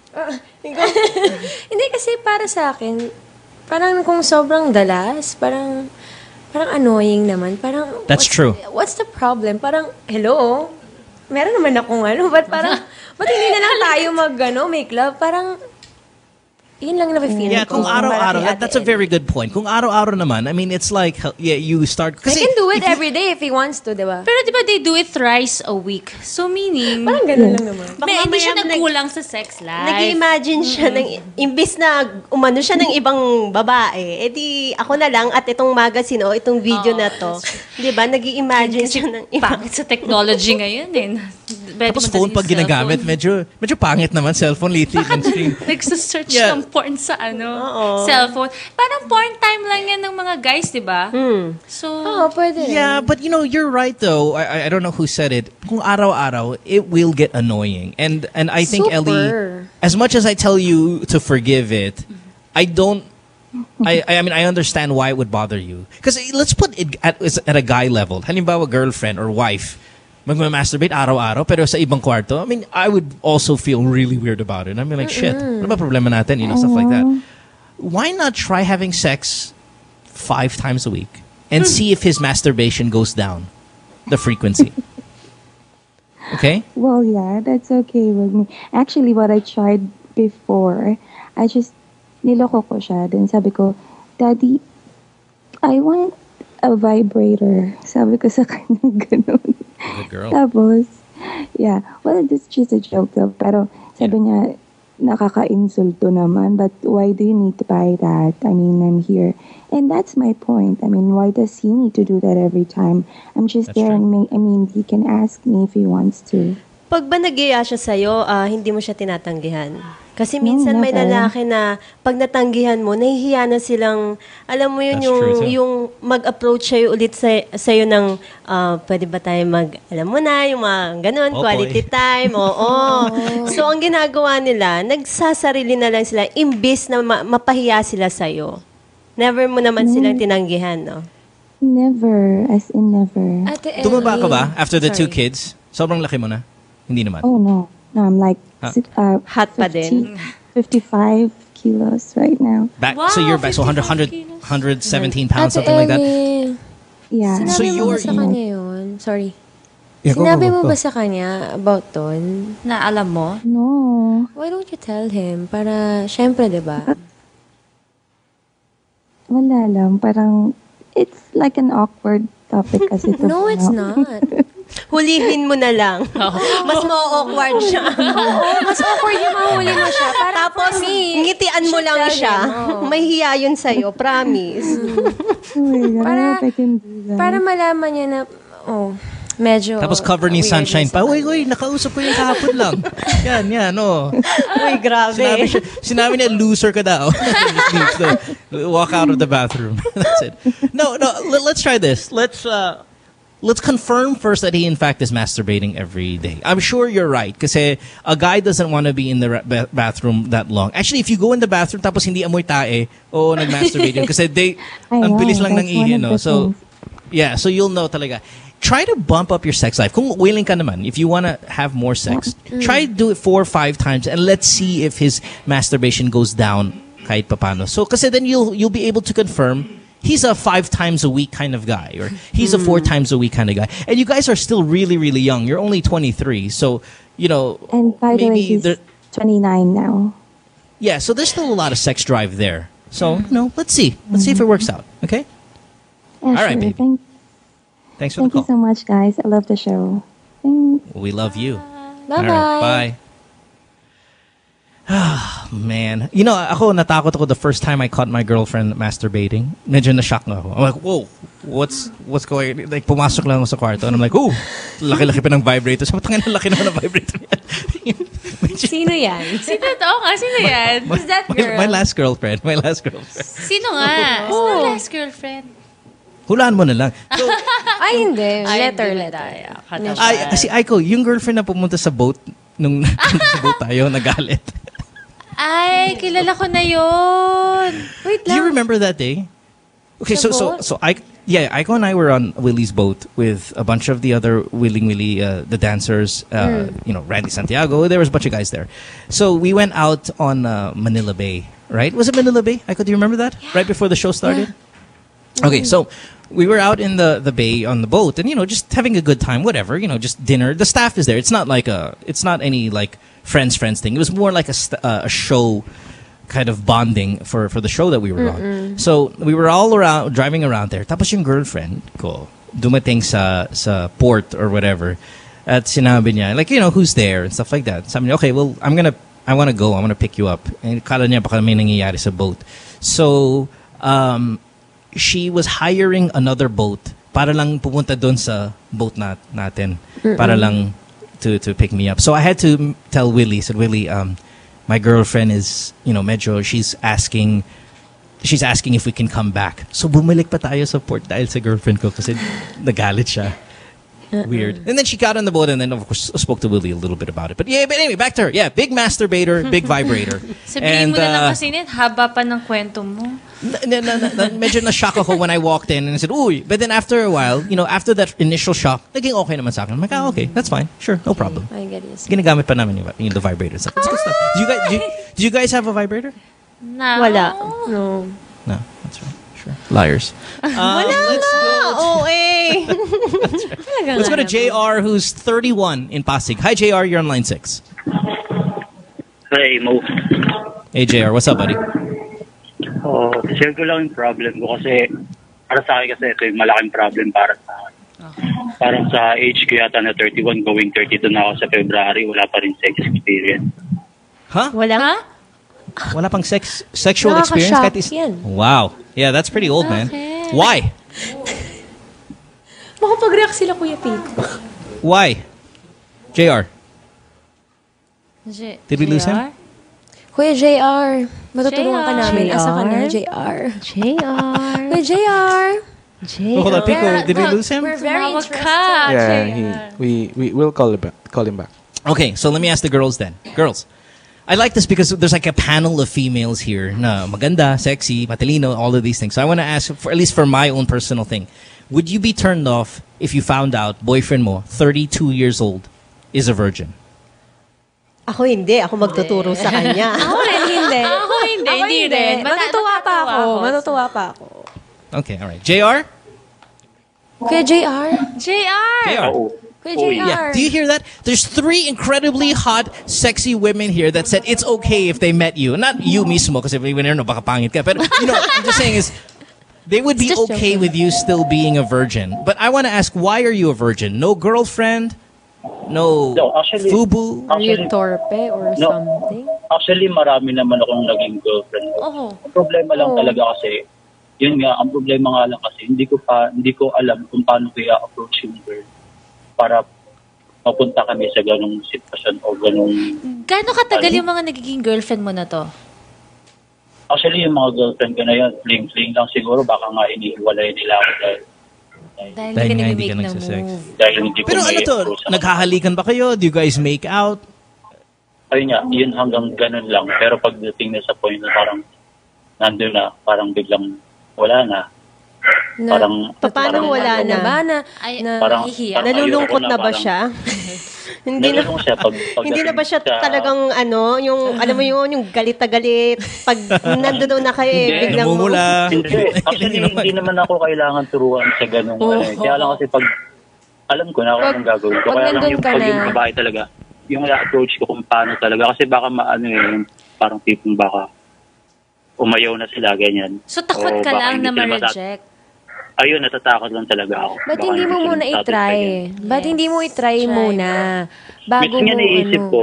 Hindi kasi para sa akin, parang kung sobrang dalas, parang parang annoying naman. Parang That's what's, true. What's the problem? Parang, hello? Meron naman akong ano, but parang, ba't hindi na lang tayo mag, ano, make love? Parang, yun lang na-feel Yeah, ko. kung araw-araw, Malaki that, that's a ate. very good point. Kung araw-araw naman, I mean, it's like, yeah, you start... He Kasi can do it if you- every day if he wants to, di ba? Pero di ba they do it thrice a week? So meaning... Parang ganun lang naman. May, hindi siya mamaya nag- nagkulang sa sex life. Nag-imagine siya ng, imbis na umano siya ng ibang babae, edi ako na lang at itong magazine o itong video na to. Di ba? Nag-imagine siya ng ibang... Pangit sa technology ngayon eh. Tapos phone pag ginagamit, medyo medyo pangit naman. Cellphone lately. ng screen. Nagsasearch Yeah. ng porn sa ano, Oo. cellphone. Parang porn time lang yan ng mga guys, di ba? Hmm. So, Oo, pwede rin. Yeah, but you know, you're right though. I, I- I don't know who said it. Kung araw-araw, it will get annoying. And and I think, Super. Ellie, as much as I tell you to forgive it, I don't... I, I mean, I understand why it would bother you. Because let's put it at, at a guy level. Halimbawa, girlfriend or wife, magma-masturbate araw-araw, pero sa ibang kwarto, I mean, I would also feel really weird about it. I mean, like, shit, ano ba problema natin? You know, stuff like that. Why not try having sex five times a week and see if his masturbation goes down, the frequency? Okay? Well, yeah, that's okay with me. Actually, what I tried before, I just, niloko ko siya. Then sabi ko, Daddy, I want a vibrator. Sabi ko sa kanya ganun. Good girl. Tapos, yeah, well, it's just a joke though. Pero sabi niya, nakaka-insulto naman, but why do you need to buy that? I mean, I'm here. And that's my point. I mean, why does he need to do that every time? I'm just That's there true. and may, I mean, he can ask me if he wants to. Pag ba nag-iya siya sa'yo, ah, hindi mo siya tinatanggihan? Kasi No, minsan may never. lalaki na pag natanggihan mo, nahihiya na silang, alam mo yun, That's yung, true, too. yung mag-approach sa'yo ulit sa, sa'yo ng, ah, pwede ba tayo mag, alam mo na, yung mga ganun, Opo, quality eh. time, oo. So, ang ginagawa nila, nagsasarili na lang sila, imbis na ma- mapahiya sila sa'yo. Never mo naman Mm. silang tinanggihan, no? Never, as in never. Ate Tumaba ka Ellie. ba after the two Sorry. kids? Sobrang laki mo na? Hindi naman. Oh no, no, I'm like Huh? si- uh, Hot pa din. fifty-five kilos right now. Back, Wow, so you're back, so one hundred, fifty-five one hundred seventeen pounds, Ate something like that? Ellie, Yeah. sinabi So mo you're- ba sa kanya yun? Sorry. Yeah, go, Sinabi go, mo go. ba sa kanya about ton? Na alam mo? No. Why don't you tell him? Para, syempre, di ba? Wala lang. Parang, it's like an awkward topic kasi to No, bring it's up. not. Hulihin mo na lang. Mas ma-awkward siya. Oo, mas awkward yung mahuli mo siya. Para Tapos, for me, ngitian mo should lang tell siya. him, oo. May hiya yun sa'yo, promise. Oh my God, I Para- hope I can do that. Para malaman niya na, oh, medyo Tapos cover ni weird Sunshine yung pa. sa Uy, kanya. uy, nakausap ko yung kahapon lang. Yan, yan, no. Uy, grabe. Sinabi, siya, sinabi niya, loser ka daw. Just leaves the- walk out of the bathroom. That's it. No, no, let, let's try this. Let's, uh, let's confirm first that he in fact is masturbating every day. I'm sure you're right kasi a guy doesn't want to be in the ra- ba- bathroom that long. Actually, if you go in the bathroom tapos hindi amoy tae, o nag-masturbate yun kasi they, I ang know, bilis lang ng that's one ihi, of no? the So, things. yeah, so you'll know talaga. Try to bump up your sex life. Kung willing ka naman, if you want to have more sex, try to do it four or five times and let's see if his masturbation goes down kahit papano. So, kasi then you'll you'll be able to confirm he's a five times a week kind of guy, or he's a four times a week kind of guy. And you guys are still really, really young. You're only twenty-three, so you know. And by the way, maybe he's there- twenty-nine now. yeah. So there's still a lot of sex drive there. So you know, let's see, let's see if it works out. Okay. Yeah, All right, sure. baby. Thank, Thanks for thank the you call. so much, guys. I love the show. Thanks. We love you. Bye-bye. All right, bye. Man. You know, ako, natakot ako the first time I caught my girlfriend masturbating. Medyo na-shock na ako. I'm like, whoa, what's what's going on? Like, pumasok lang ako sa kwarto and I'm like, oh, laki-laki pa ng vibrator. Sabi, tangin na laki naman ng vibrator yan. Sino yan? Sino to? Oo nga, sino yan? Who's that girl? My, my last girlfriend. My last girlfriend. Sino nga? Oh. Sino last girlfriend? Hulaan mo na lang. So, Ay, hindi. Ay, Letter, hindi letter. Katawa. ay, si Aiko, yung girlfriend na pumunta sa boat, nung sa boat tayo, nagalit. Ay, kilala ko na yun. Wait Do you remember that day? Okay, Sa so so boat? so I yeah, Aiko and I were on Willie's boat with a bunch of the other Willing Willie, uh, the dancers, uh, Mm. you know, Randy Santiago. There was a bunch of guys there. So we went out on uh, Manila Bay, right? Was it Manila Bay? Aiko, do you remember that? Right before the show started? Okay, so we were out in the, the bay on the boat and, you know, just having a good time, whatever, you know, just dinner. The staff is there. It's not like a, it's not any like friends, friends thing. It was more like a, st- uh, a show kind of bonding for, for the show that we were on. So we were all around, driving around there. Tapos yung girlfriend ko, dumating sa, sa port or whatever. At sinabi niya, like, you know, who's there and stuff like that. Sabi niya, okay, well, I'm gonna, I want to go. I'm gonna pick you up. And kala niya baka may nangyayari sa boat. So, um, she was hiring another boat para lang pumunta doon sa boat nat natin. Para lang to to pick me up. So I had to tell Willie, said, Willie, um, my girlfriend is, you know, medyo, she's asking, she's asking if we can come back. So bumalik pa tayo sa port dahil sa girlfriend ko kasi nagalit siya. Weird. And then she got on the boat and then, of course, spoke to Willie a little bit about it. But yeah, but anyway, back to her. Yeah, big masturbator, big vibrator. Sabihin mo na lang kasi nit, haba pa ng kwento mo. Na, na, na, na, medyo na-shock ako when I walked in and I said, uy. But then after a while, you know, after that initial shock, naging okay naman sa akin. I'm like, ah, okay, that's fine. Sure, no problem. I get it. Ginagamit pa namin yung, yung the vibrator. So, it's good stuff. Do you guys, do you, do you guys have a vibrator? No. Wala. No. No, that's right. Sure. Liars. Um, Wala let's nga. go. Oh, eh. Let's go to J R, who's thirty-one in Pasig. Hi, J R. You're on line six. Hey, Mo. Hey, J R. What's up, buddy? Oh, share ko lang yung problem ko kasi para sa akin kasi ito yung malaking problem para sa akin. Parang sa age ko yata na thirty-one, going thirty-two na ako sa February, wala pa rin sex experience. Huh? Wala? Ha? Wala pang sex sexual Nakaka-shock experience? Kahit is- yan. Wow. Yeah, that's pretty old, man. Okay. Why? Makapag-react sila, Kuya Pico. Why? J R. J- Did we lose him? J R? Kuya J R, matutulungan ka J R. namin. Asa ka na, J R. J R. Kuya J R. J Oh, hold on, Pico. We're- Did we no, lose him? We're very Tumawag interested. ka, Yeah, J R. he, we, we will call him back. Call him back. Okay, so let me ask the girls then. Girls, I like this because there's like a panel of females here. Na maganda, sexy, matalino, all of these things. So I want to ask, for, at least for my own personal thing, would you be turned off if you found out boyfriend mo, thirty-two years old, is a virgin? Ako hindi. Ako magtuturo sa kanya. Ako rin, hindi. Ako hindi, Ako hindi rin. Mata- Matutuwa pa natatawa ako. ako. Matutuwa pa ako. Okay, all right. J R? Kuya J R. J R! J R. Kuya J R. Yeah. Do you hear that? There's three incredibly hot, sexy women here that said it's okay if they met you. Not you mismo, kasi when you're no, baka pangit ka. But, you know, I'm just saying is, they would be Just okay joking. with you still being a virgin. But I want to ask, why are you a virgin? No girlfriend? No, No, actually- fubu? Are you Actually- torpe or No. something? Actually, marami naman akong naging girlfriend. Oh. Ang problema lang Oh. talaga kasi, yun nga, ang problema nga lang kasi, hindi ko pa, hindi ko alam kung paano ko i-approach yung girl para mapunta kami sa ganong sitwasyon o ganong... Gano'ng katagal yung mga nagiging girlfriend mo na to? Actually, yung mga girlfriend ko na yun, fling-fling lang siguro, baka nga inihiwalay nila ako dahil, Dahil, Dahil nga hindi hindi ka ka nag-make ng nagsasex. move. dahil hindi ko Pero ano to? approach ang- Naghahalikan ba kayo? Do you guys make out? Ayun nga, yun hanggang ganun lang. Pero pagdating na sa point na parang nandun na, parang biglang wala na. Na, Parang, Pa- paano wala na? ba? Na, Ay, na, Parang- nahihiya. parang- Nalulungkot ayoko na, na ba parang- siya? Hindi na, nalulung siya pag, hindi na ba siya pagdating sa- talagang ano, yung, alam mo yun, yung galit na galit. Pag nandoon na kayo, eh, Hindi. biglang... Namumula. Hindi. Actually, hindi naman ako kailangan turuan sa ganung ano. eh. Kaya lang kasi pag alam ko na kung Pag- anong gagawin ko. pag Kaya lang nandun yung, ka pag na. yung babae talaga, yung approach ko kung paano talaga. Kasi baka maano eh, yung parang tipong baka umayaw na sila, ganyan. So, takot O ka baka lang hindi na sila matat- ma-reject? Ayun, natatakot lang talaga ako. Ba't Baka hindi mo sila muna masatisfy i-try? ganyan. Ba't hindi mo i-try Try muna? Bago Minsan nga mo, naisip ano. ko,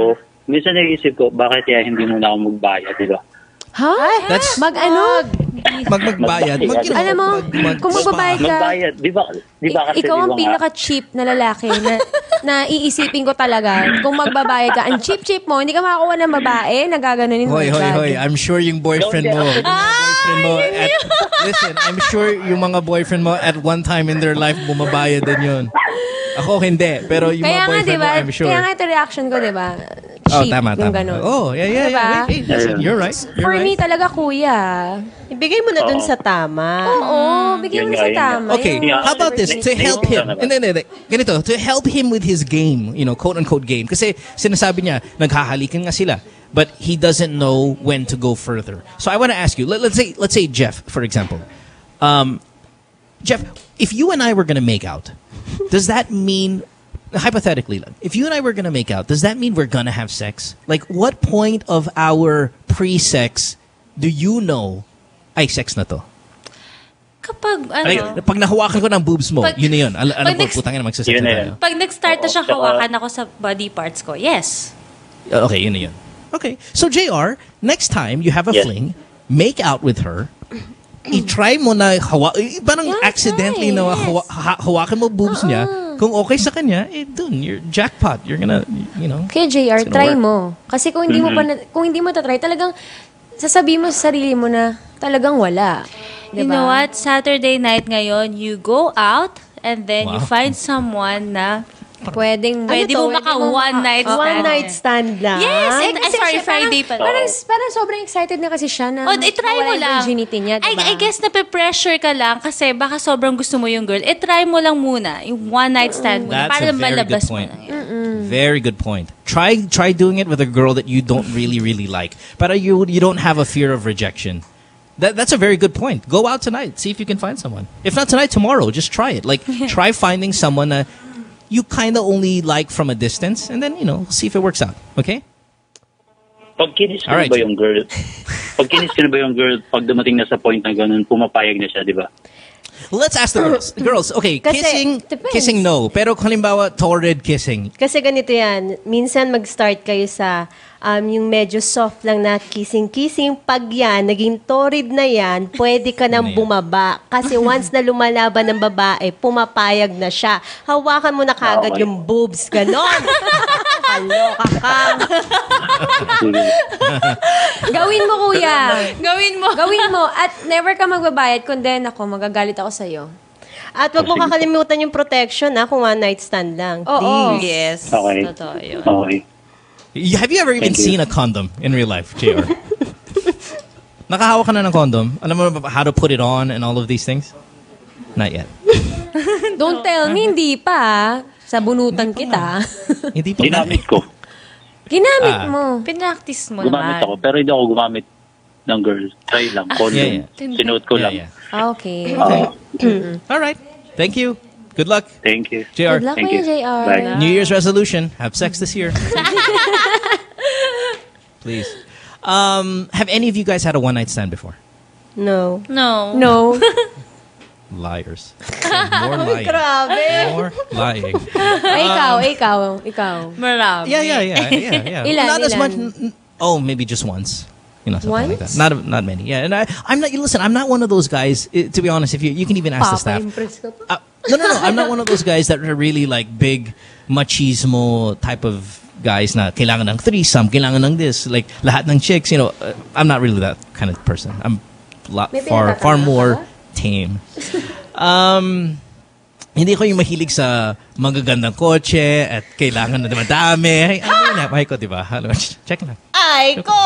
minsan naisip ko, bakit kaya hindi muna ako magbayad, di ba? Ha? That's- Mag ano? Mag magbayad. Mag, you know, Alam mo, mag, mag, kung magbabayad ka, Magbayad. Di ba, di ba kasi, ikaw ang di ba nga? pinaka-cheap na lalaki na, na iisipin ko talaga. Kung magbabayad ka, ang cheap-cheap mo, hindi ka makakuha ng babae, nagaganunin mo. Hoy, hoy, hoy. I'm sure yung boyfriend mo. yung mga boyfriend mo at, listen, I'm sure yung mga boyfriend mo at one time in their life bumabayad din yun. Ako hindi, pero yung Kaya mga nga, boyfriend diba? mo, I'm sure. Kaya nga ito reaction ko, diba? Oh, Cheap, tama, yung tama. ganun. Oh, yeah, yeah, Diba? yeah. Wait, wait, listen, you're right. You're For right. me talaga, kuya. Ibigay mo na dun sa tama. Oo, bigyan mo na sa tama. Okay, Yung- how about this? To help him, and then, ganito, to help him with his game, you know, quote-unquote game. Kasi sinasabi niya, naghahalikan nga sila, but he doesn't know when to go further. So I want to ask you, let, let's say, let's say Jef, for example. Um, Jef, if you and I were going to make out, does that mean, hypothetically, if you and I were going to make out, does that mean we're going to have sex? Like, what point of our pre-sex do you know, ay, sex na to? Kapag, ano, Ay, pag nahawakan ko ng boobs mo, Pag- yun na yun. Al alam pag ko, next- putangin na magsasex na tayo. pag nag-start na siyang Oo, tsaka- hawakan ako sa body parts ko, yes. Uh, Okay, yun na yun. Okay. So, J R, next time you have a Yes. fling, make out with her, i-try mo na hawa, eh, parang accidentally na hawa, ha- hawakan mo boobs niya. Kung okay sa kanya, eh, dun, you're jackpot. You're gonna, you know. Kaya J R, it's gonna try work. mo. Kasi kung hindi mo pa Mhm. na, kung hindi mo ta-try, talagang sasabihin mo sa sarili mo na talagang wala. You know what? Saturday night ngayon, you go out and then you Wow. find someone na pwedeng pwede ano to, mo maka pwede mo one maka- night Oo. stand. One night stand lang. Yes, Ay, and, kasi sorry, siya, Friday pa. Parang, parang, parang sobrang excited na kasi siya na Oh, i-try mo mawala yung lang. virginity niya, diba? I, I guess nape-pressure ka lang kasi baka sobrang gusto mo yung girl. I-try mo lang muna. Yung one night stand muna. That's Para a very malabas good mo point. lang yun. Very good point. Try try doing it with a girl that you don't really really like, but you you don't have a fear of rejection. That that's a very good point. Go out tonight, see if you can find someone. If not tonight, tomorrow, just try it. Like try finding someone that you kind of only like from a distance, and then you know see if it works out. Okay. Pag kinis ko Alright. na ba yung girl, pag kinis ko na ba yung girl, pag dumating na sa point na ganun, pumapayag na siya, di ba? Let's ask the girls. Girls, okay, Kasi, kissing, depends. kissing no. Pero halimbawa, torrid kissing. Kasi ganito yan, minsan mag-start kayo sa um, yung medyo soft lang na kissing-kissing. Pag yan, naging torrid na yan, pwede ka nang bumaba. Kasi once na lumalaban ng babae, pumapayag na siya. Hawakan mo na kagad Okay. yung boobs, ganon. Kaloka ka. Gawin mo, kuya. Gawin mo. Gawin mo. At never ka magbabayad, kundi ako, magagalit ako sa'yo. At wag mo kakalimutan yung protection ha, kung one night stand lang. Oo. Please. Yes. Okay. Totoo yun. Okay. Y- Have you ever even Thank you. seen a condom in real life, J R? Nakahawak ka na ng condom? Alam mo ba how to put it on and all of these things? Not yet. Don't tell me, hindi pa. ah. Sa bunutan kita. Hindi pa. Ginamit ko. Ginamit Ah. mo. Pinractice mo Gumamit naman. ako, pero hindi ako gumamit ng girl. Try lang. Condom. Yeah, Sinuot ko lang. Yeah, Ah, Okay. Ah, All right. Thank you. Good luck. thank you. J R. Good luck Thank kuya you. J R. Bye. New Year's resolution. Have sex this year. Please. Um, have any of you guys had a one-night stand before? No. No. No. Liars. More lying. Grabe. More lying. Ay, ikaw, ikaw, ikaw. Marami. Yeah, yeah, yeah, yeah, yeah. Ilan, not as ilan? much. n- n- Oh, maybe just once. You know, something like that. Once? Not not many. Yeah, and I, I'm not. Listen, I'm not one of those guys. eh, To be honest, if you you can even ask the staff. impress ka pa. Uh, no, no, no. I'm not one of those guys that are really like big machismo type of guys na kailangan ng threesome, kailangan ng this, like lahat ng chicks, you know. Uh, I'm not really that kind of person. I'm lot May far pinagtatama far ka more ba? tame. Um hindi ko yung mahilig sa magagandang kotse at kailangan na madami. Ay, ano yun? Ay ko, di ba? Hello. Check lang. Ay, ko!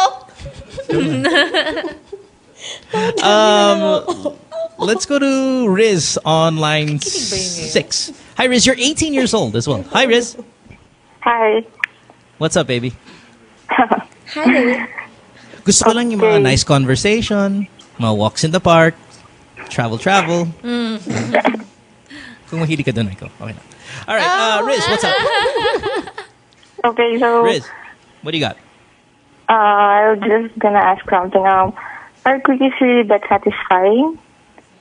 Um, let's go to Riz on line six. Hi, Riz. You're eighteen years old as well. Hi, Riz. Hi. What's up, baby? Hi, baby. Gusto ko lang yung mga nice conversation, mga walks in the park, travel, travel. Kung mahilig ka doon, Aiko. Okay na. All right, uh, Riz, what's up? Okay, so Riz, what do you got? uh, I was just gonna ask something. Um, are quickies really that satisfying?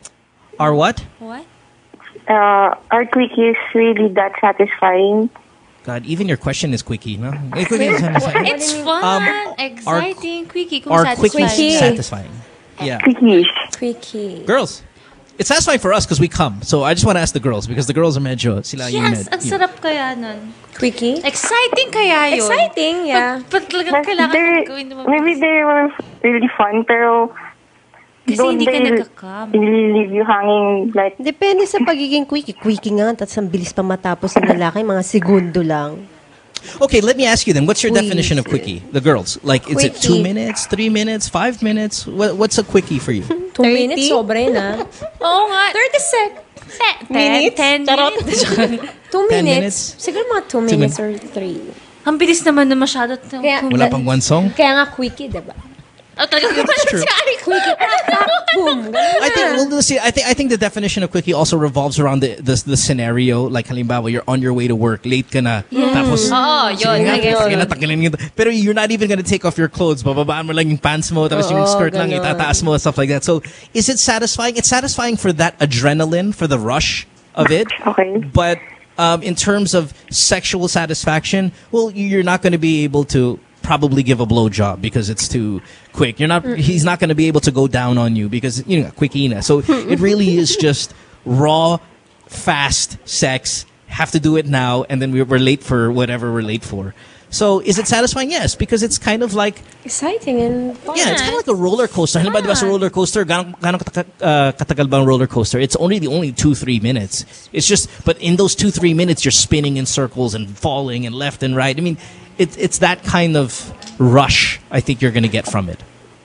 Are what? What? Uh, are quickies really that satisfying? God, even your question is quickie, no? Eh, quickie is satisfying. It's fun, Um, exciting, quickie. Kung Are satisfying. quickies satisfying? Yeah. Quickies. Quickie. Girls, it's satisfying for us because we come. So I just want to ask the girls because the girls are medyo sila yung Yes, med. ang sarap kaya nun. Quickie? Exciting kaya yun. Exciting, yeah. Pag, pag talagang kailangan They're- gawin mo. Maybe they were really fun, pero Kasi don't hindi ka they nagka-come. really leave you hanging like... Depende sa pagiging quickie. Quickie nga, tapos ang bilis pa matapos ng lalaki, mga segundo lang. Okay, let me ask you then. What's your Quickie. definition of quickie? The girls. Like, is it two Quickie. minutes, three minutes, five minutes? What, what's a quickie for you? Two minutes, sobra yun ah. Oo nga. thirty sec. Ten, Minutes? ten Charot. minutes. Two Ten minutes. minutes? Siguro mga two Two minutes min- or three. Ang bilis naman na masyado. Kaya, Wala pang one song? Kaya nga quickie, diba? Oh, talaga true. Quickie. Boom. I think well, see, I think I think the definition of quickie also revolves around the the, the scenario. Like halimbawa, you're on your way to work, late ka na, Yes. tapos Oo, sige yun, nga, I guess sige na, yun. tanggalin mo yun. Pero you're not even gonna take off your clothes. Bababaan mo lang yung pants mo, tapos yung Oo, skirt lang ganon. itataas mo, stuff like that. So, is it satisfying? It's satisfying for that adrenaline, for the rush of it. Okay. But um, in terms of sexual satisfaction, well, you're not going to be able to probably give a blowjob because it's too quick. You're not. He's not going to be able to go down on you because you know quickie. So it really is just raw, fast sex. Have to do it now, and then we- we're late for whatever we're late for. So is it satisfying? Yes, because it's kind of like Exciting and fun. yeah, it's kind of like a roller coaster. Halimbawa, di ba sa roller coaster, ganong, ganong kataka- uh, katagal ba ang roller coaster? It's only the only two, three minutes. It's just, but in those two, three minutes, you're spinning in circles and falling and left and right. I mean, it, it's that kind of rush I think you're going to get from it.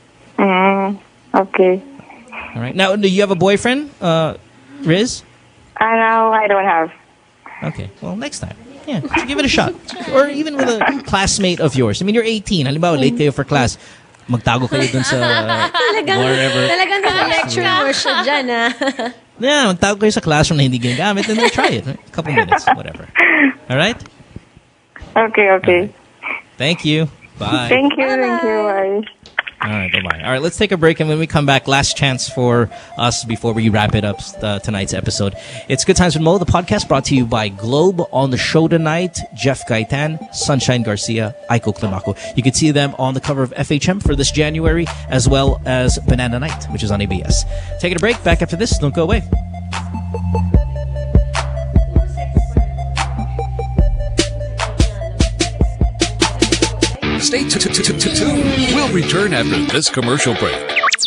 Mm, okay. All right. Now, do you have a boyfriend, uh, Riz? Uh, no, I don't have. Okay. Well, next time. Yeah, so give it a shot. Or even with a classmate of yours. I mean, you're eighteen. Halimbawa, late kayo for class. Magtago kayo dun sa Talagang, wherever. talagang naka-lecture mo siya dyan ah. Yeah, magtago kayo sa classroom na hindi ginagamit and then try it. Right? A couple minutes, whatever. All right? Okay, okay. Thank you. Bye. Thank you, thank you. Bye. All right, bye-bye. All right, let's take a break, and when we come back, last chance for us before we wrap it up uh, tonight's episode. It's Good Times with Mo, the podcast brought to you by Globe. On the show tonight, Jef Gaitan, Sunshine Garcia, Aiko Climaco. You can see them on the cover of F H M for this January, as well as Banana Night, which is on A B S. Taking a break. Back after this. Don't go away. Stay t- t- t- t- tuned. We'll return after this commercial break.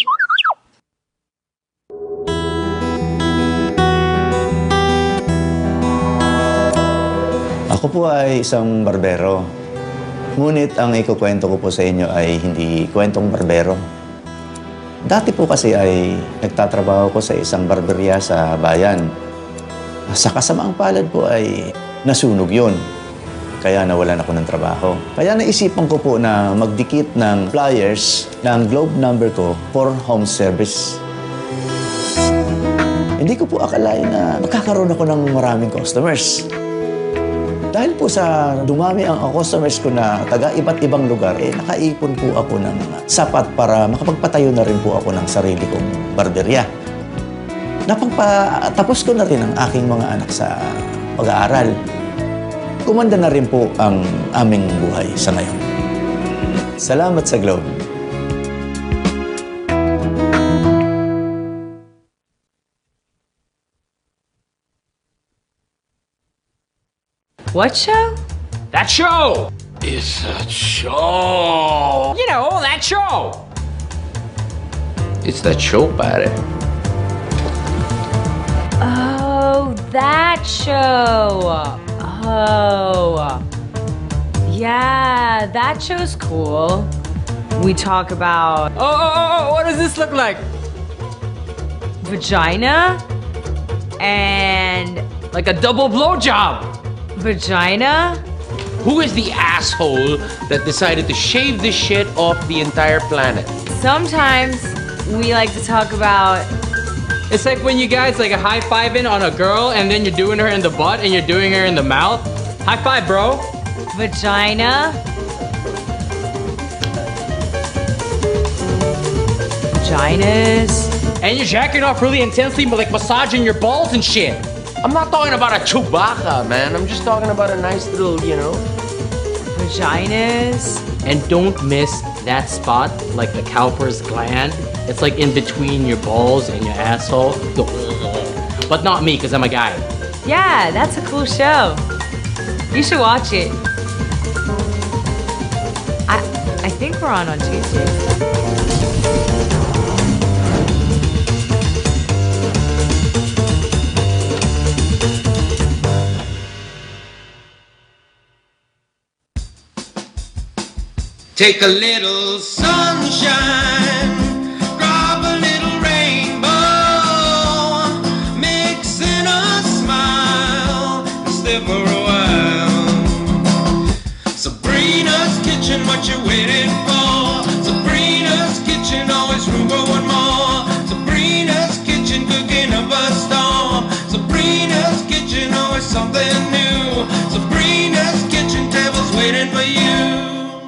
Ako po ay isang barbero. Ngunit ang ikukwento ko po sa inyo ay hindi kwentong barbero. Dati po kasi ay nagtatrabaho ko sa isang barberya sa bayan. Sa kasamaang palad po ay nasunog yun. Kaya nawalan ako ng trabaho. Kaya naisipan ko po na magdikit ng flyers ng globe number ko for home service. Hindi ko po akalain na magkakaroon ako ng maraming customers. Dahil po sa dumami ang customers ko na taga iba't ibang lugar, eh, nakaipon po ako ng sapat para makapagpatayo na rin po ako ng sarili kong barberya. Napagpatapos ko na rin ang aking mga anak sa pag-aaral. Kumanda na rin po ang aming buhay sa ngayon. Salamat sa Globe. What show? That show is a show. You know, that show. It's that show, pare. Oh, that show. Oh. Yeah, that show's cool. We talk about... Oh, oh, oh, oh, what does this look like? Vagina and... Like a double blowjob. Vagina? Who is the asshole that decided to shave this shit off the entire planet? Sometimes we like to talk about... It's like when you guys like a high-fiving on a girl and then you're doing her in the butt and you're doing her in the mouth. High five, bro. Vagina. Vaginas. And you're jacking off really intensely, but like massaging your balls and shit. I'm not talking about a Chewbacca, man. I'm just talking about a nice little, you know, vaginas. And don't miss that spot, like the cowper's gland. It's like in between your balls and your asshole. But not me, because I'm a guy. Yeah, that's a cool show. You should watch it. I I think we're on on Tuesday. Take a little sunshine, drop a little rainbow, mix in a smile, and stay for a while. Sabrina's kitchen, what you waiting for? Sabrina's kitchen, always room for one more. Sabrina's kitchen, cooking up a storm. Sabrina's kitchen, always something new. Sabrina's kitchen table's waiting for you.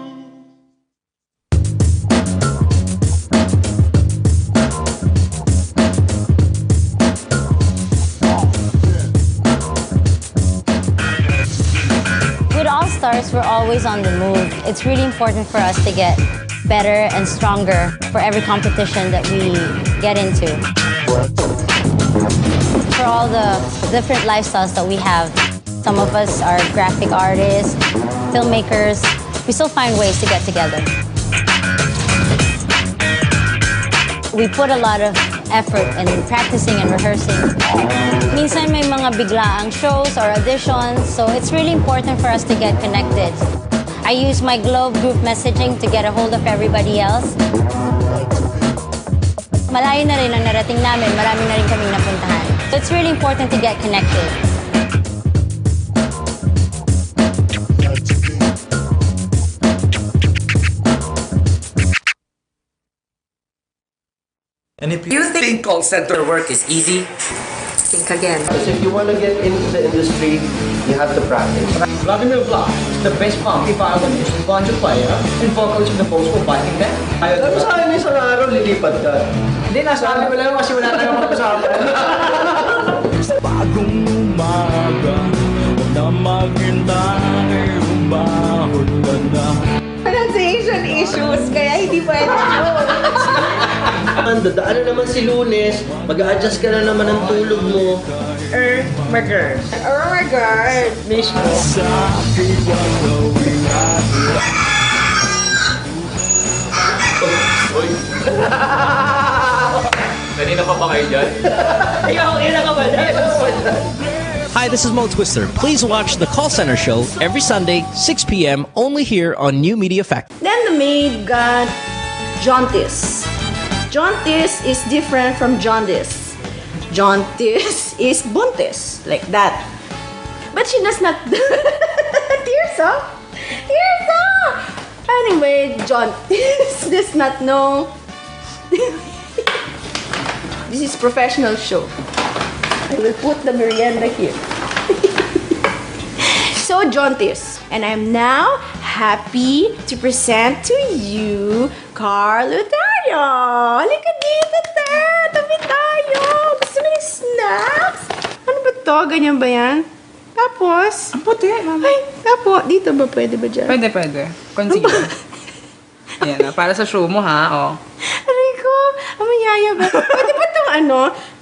Stars, we're always on the move. It's really important for us to get better and stronger for every competition that we get into. For all the different lifestyles that we have, some of us are graphic artists, filmmakers. We still find ways to get together. We put a lot of effort in practicing and rehearsing. Minsan may mga biglaang shows or auditions, so it's really important for us to get connected. I use my Globe group messaging to get a hold of everybody else. Malayo na rin ang narating namin, marami na rin kaming napuntahan. So it's really important to get connected. And if you think call center work is easy, think again. Because if you want to get into the industry, you have to practice. Vladimir Vlach, the best funky violinist and banjo player and vocalist of the Post-War Viking band. Alam mo sa akin isang araw, lilipat ka. Hindi, nasabi ko lang kasi wala tayong mag-usapan. Sa bagong umaga, na maghintay, umahon ka na. Pronunciation issues, kaya hindi pwede yun. Dadaan na naman si Lunes, mag-a-adjust ka na naman ng tulog mo. Er, my girl. Er, my girl. Mismo. Uy. Kanina pa ba kayo dyan? Ikaw, ina ka ba dyan? Hi, this is Mo Twister. Please watch the Call Center Show every Sunday, six p.m. only here on New Media Factory. Then the maid got jaundice. Jaundice is different from jaundice. Jaundice is buntis, like that. But she does not... Tears up! Tears up! Anyway, jaundice does not know... This is professional show. I will put the merienda here. So, jaundice. And I'm now happy to present to you Carl Otario. Halika dito, te! Tabi tayo! Gusto mo ng snacks? Ano ba to? Ganyan ba yan? Tapos? Ang puti, mama. Ay, tapos. Dito ba? Pwede ba dyan? Pwede, pwede. Consider. Ayan na, para sa show mo, ha? Oh. Aray ko, ang mayaya ba? Pwede ba itong ano?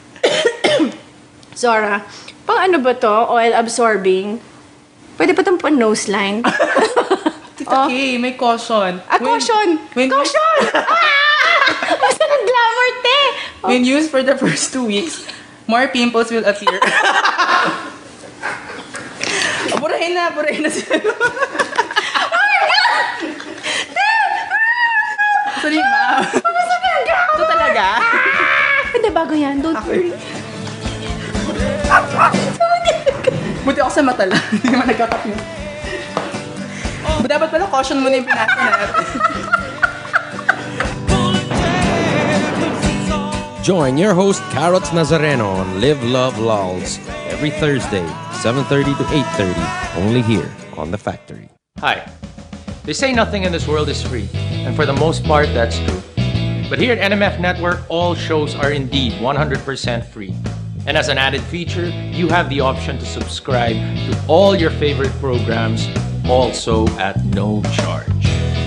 Zora, pang ano ba to? Oil absorbing? Pwede pa itong pang nose line? Tita Kay, may caution. Ah, caution! When, caution! Ah! Basta ng glamour, te! Oh. When used for the first two weeks, more pimples will appear. Oh, burahin na, burahin na siya. Oh my God! Te! Sorry, ma'am. Pabasa ka ng glamour! Ito talaga? Hindi, bago yan. Don't worry. Buti ako sa mata lang. Hindi naman nagkakat mo. But dapat pala caution muna yung pinasa natin. Join your host Carrots Nazareno on Live Love Lols every Thursday, seven thirty to eight thirty, only here on The Factory. Hi. They say nothing in this world is free, and for the most part, that's true. But here at N M F Network, all shows are indeed one hundred percent free. And as an added feature, you have the option to subscribe to all your favorite programs, also at no charge.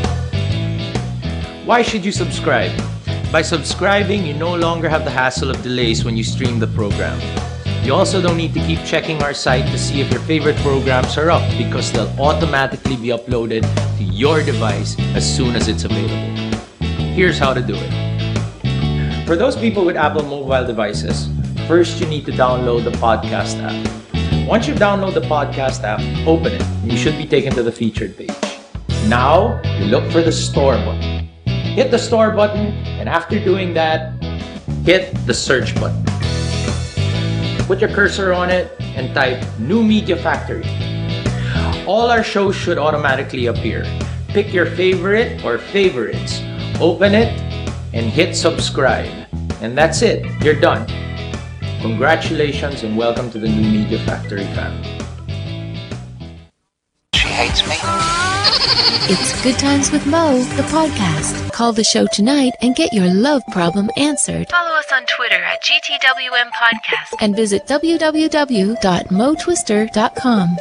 Why should you subscribe? By subscribing, you no longer have the hassle of delays when you stream the program. You also don't need to keep checking our site to see if your favorite programs are up, because they'll automatically be uploaded to your device as soon as it's available. Here's how to do it. For those people with Apple mobile devices, first you need to download the podcast app. Once you download the podcast app, open it. You should be taken to the featured page. Now, you look for the store button. Hit the store button, and after doing that, hit the search button. Put your cursor on it and type New Media Factory. All our shows should automatically appear. Pick your favorite or favorites, open it, and hit subscribe. And that's it, you're done. Congratulations and welcome to the New Media Factory family. She hates me. It's Good Times with Mo, the podcast. Call the show tonight and get your love problem answered. Follow us on Twitter at G T W M Podcast. And visit w w w dot mo twister dot com.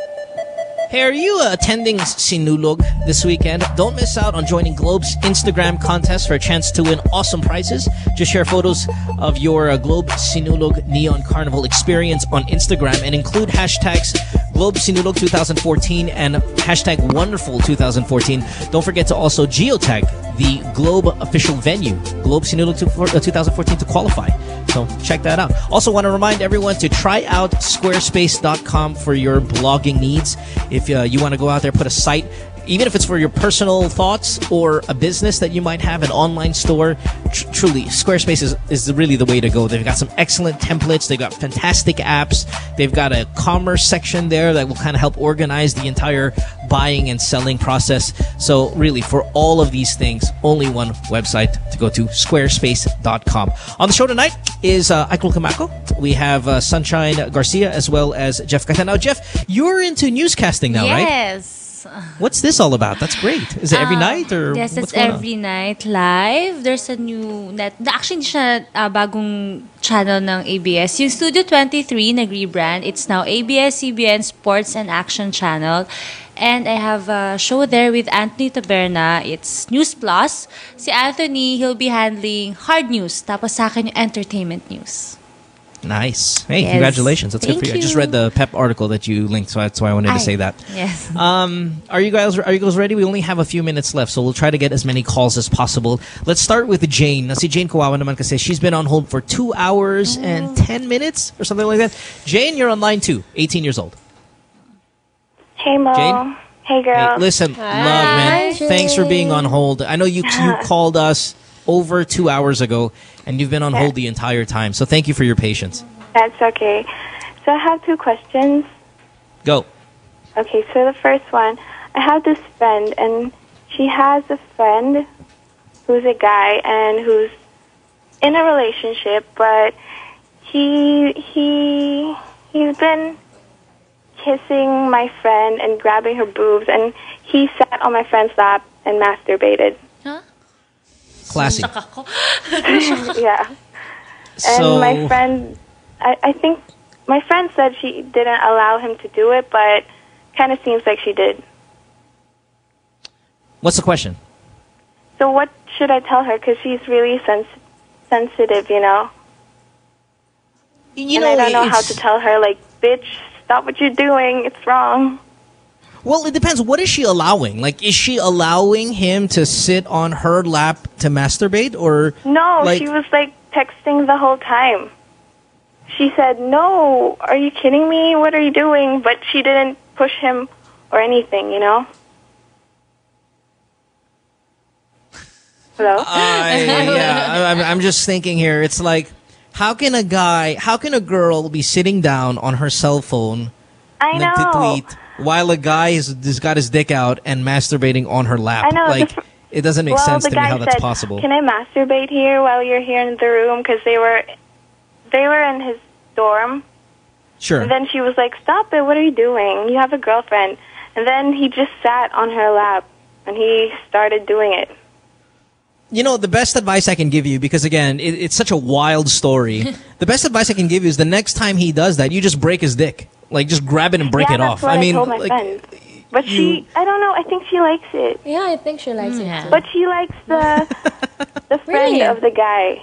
Hey, are you uh, attending Sinulog this weekend? Don't miss out on joining Globe's Instagram contest for a chance to win awesome prizes. Just share photos of your uh, Globe Sinulog Neon Carnival experience on Instagram and include hashtags Globe Sinulog twenty fourteen and hashtag Wonderful twenty fourteen. Don't forget to also geotag the Globe official venue, Globe Sinulog twenty fourteen, to qualify. So check that out. Also want to remind everyone to try out squarespace dot com for your blogging needs. If uh, you want to go out there, put a site, even if it's for your personal thoughts or a business that you might have, an online store, tr- truly, Squarespace is, is really the way to go. They've got some excellent templates. They've got fantastic apps. They've got a commerce section there that will kind of help organize the entire buying and selling process. So really, for all of these things, only one website to go to, squarespace dot com. On the show tonight is uh, Aiko Climaco. We have uh, Sunshine Garcia as well as Jef Gaitan. Now, Jef, you're into newscasting now, right? Yes. What's this all about? That's great. Is it every Uh, night or yes, what's it's going every night live. There's a new net. Actually, hindi siya uh, bagong channel ng A B S. Yung Studio twenty-three nag-rebrand. It's now A B S C B N Sports and Action Channel. And I have a show there with Anthony Taberna. It's News Plus. Si Anthony, he'll be handling hard news. Tapos sa akin yung entertainment news. Nice. Hey, Yes. congratulations. That's Thank good for you. I you. just read the Pep article that you linked, so that's why I wanted to Ay, say that. Yes. Um, are you guys are you guys ready? We only have a few minutes left, so we'll try to get as many calls as possible. Let's start with Jane. Na si Jane kawawa naman kasi she's been on hold for two hours and ten minutes or something like that. Jane, you're on line two, eighteen years old. Hey, Mo. Jane? Hey, girl. Hey, listen, love, man. Thanks for being on hold. I know you you called us over two hours ago, and you've been on hold the entire time. So thank you for your patience. That's okay. So I have two questions. Go. Okay, so the first one, I have this friend, and she has a friend who's a guy and who's in a relationship, but he he he's been kissing my friend and grabbing her boobs, and he sat on my friend's lap and masturbated. Classy. Yeah. And So- my friend, I, I think my friend said she didn't allow him to do it, but kind of seems like she did. What's the question? So what should I tell her? Because she's really sens- sensitive, you know. You and know, I don't know how it's- to tell her, like, bitch, stop what you're doing. It's wrong. Well, it depends. What is she allowing? Like, is she allowing him to sit on her lap to masturbate, or No, like, she was, like, texting the whole time. She said, no, are you kidding me? What are you doing? But she didn't push him or anything, you know? Hello? I, yeah, I, I'm, I'm just thinking here. It's like, how can a guy, how can a girl be sitting down on her cell phone, I know. nagtitweet, while a guy has, has got his dick out and masturbating on her lap? I know, the Like, fr- it doesn't make well, sense the to me guy how that's said, possible. Can I masturbate here while you're here in the room? Because they were, they were in his dorm. Sure. And then she was like, stop it, what are you doing? You have a girlfriend. And then he just sat on her lap, and he started doing it. You know, the best advice I can give you, because again, it, it's such a wild story. The best advice I can give you is the next time he does that, you just break his dick. Like, just grab it and break yeah, it that's off. What I mean, I told my like, friend. But you, she, I don't know, I think she likes it. Yeah, I think she likes yeah. it too. But she likes the the friend Really? of the guy.